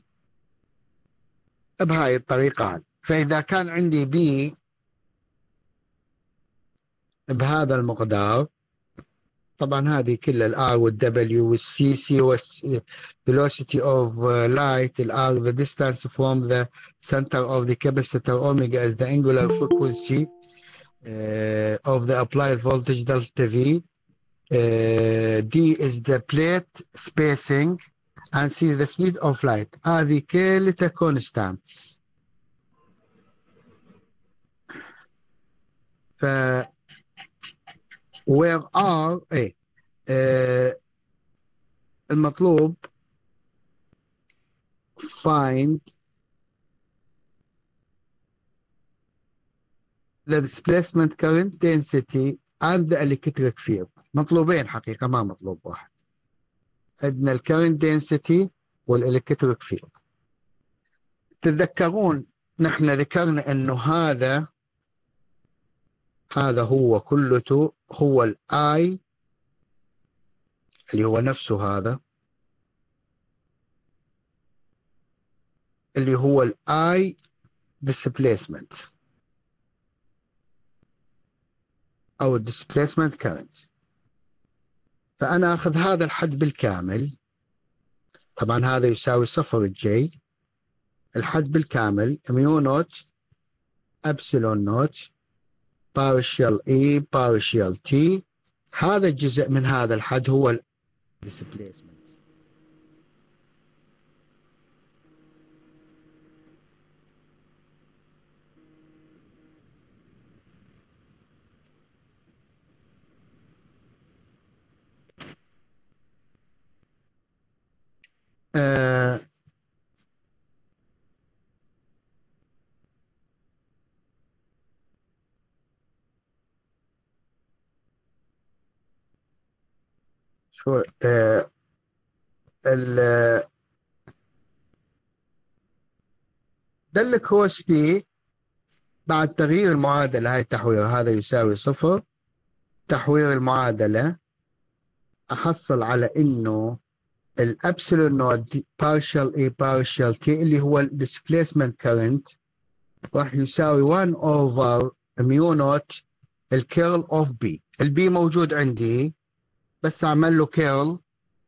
بهاي الطريقة. فإذا كان عندي بي بهذا المقدار، طبعا هذه كل الآر والدبليو والسي سي velocity of light، الآر the distance from the center of the capacitor، omega is the angular frequency of the applied voltage delta V، D is the plate spacing، and C the speed of light. هذه كلها constants. ف where R المطلوب find the displacement current density and the electric field. مطلوبين حقيقة، ما مطلوب واحد. عندنا الكرنت density والإلكتريك فيلد. تتذكرون نحن ذكرنا أنه هذا هو كلته هو الآي اللي هو نفسه هذا، اللي هو الآي displacement أو displacement current. فأنا أخذ هذا الحد بالكامل، طبعا هذا يساوي صفر الجي، الحد بالكامل ميو نوت أبسلون نوت بارشال E بارشال T. هذا الجزء من هذا الحد هو ال displacement. شو دلك هو سبي بعد تغيير المعادلة، هاي التحوير هذا يساوي صفر، تحوير المعادلة أحصل على إنه الأبسلون نوت بارشال إي بارشال تي اللي هو الديسبليسمنت كارنت راح يساوي 1 أوفر ميو نوت الكيرل أوف بي. البي موجود عندي، بس أعمل له كيرل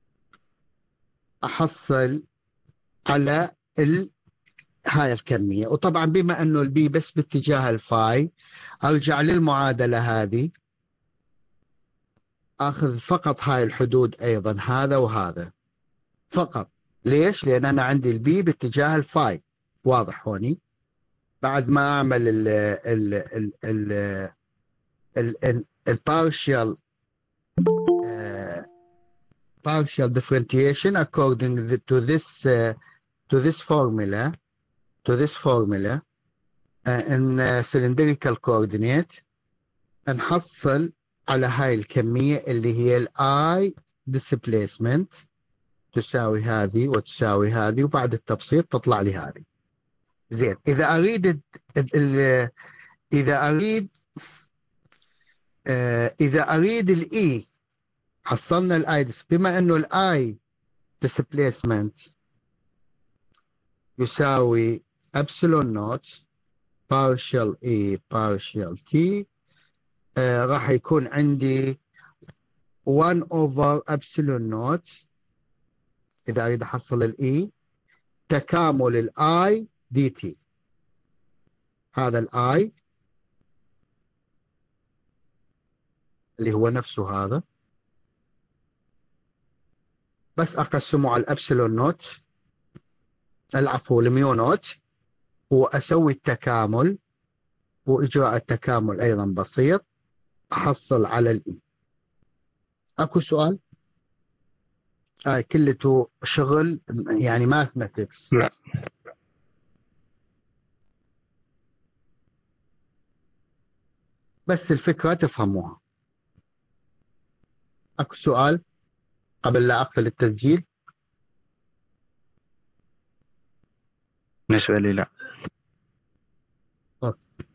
أحصل على هاي الكمية. وطبعا بما أنه البي بس باتجاه الفاي، أرجع للمعادلة هذه أخذ فقط هاي الحدود أيضا، هذا وهذا فقط. ليش؟ لأن أنا عندي البي باتجاه الفاي، واضح هوني. بعد ما أعمل البارشال partial differentiation according to this formula in cylindrical coordinate، نحصل على هاي الكمية اللي هي I displacement تساوي هذه وتساوي هذه، وبعد التبسيط تطلع لي هذه. زين، إذا أريد الإي، حصلنا الآي بما أنه الآي displacement يساوي ابسلون نوت بارشال اي بارشال تي، راح يكون عندي 1 اوفر ابسلون نوت اذا اريد احصل الاي تكامل الاي دي تي. هذا الاي اللي هو نفسه هذا، بس اقسمه على الابسلون نوت، العفو الميو نوت، واسوي التكامل، واجراء التكامل ايضا بسيط، احصل على الاي. اكو سؤال؟ كلته شغل يعني ماثماتكس. لا. بس الفكرة تفهموها. اكو سؤال قبل لا اقفل التسجيل؟ بالنسبة لي لا. أوكي.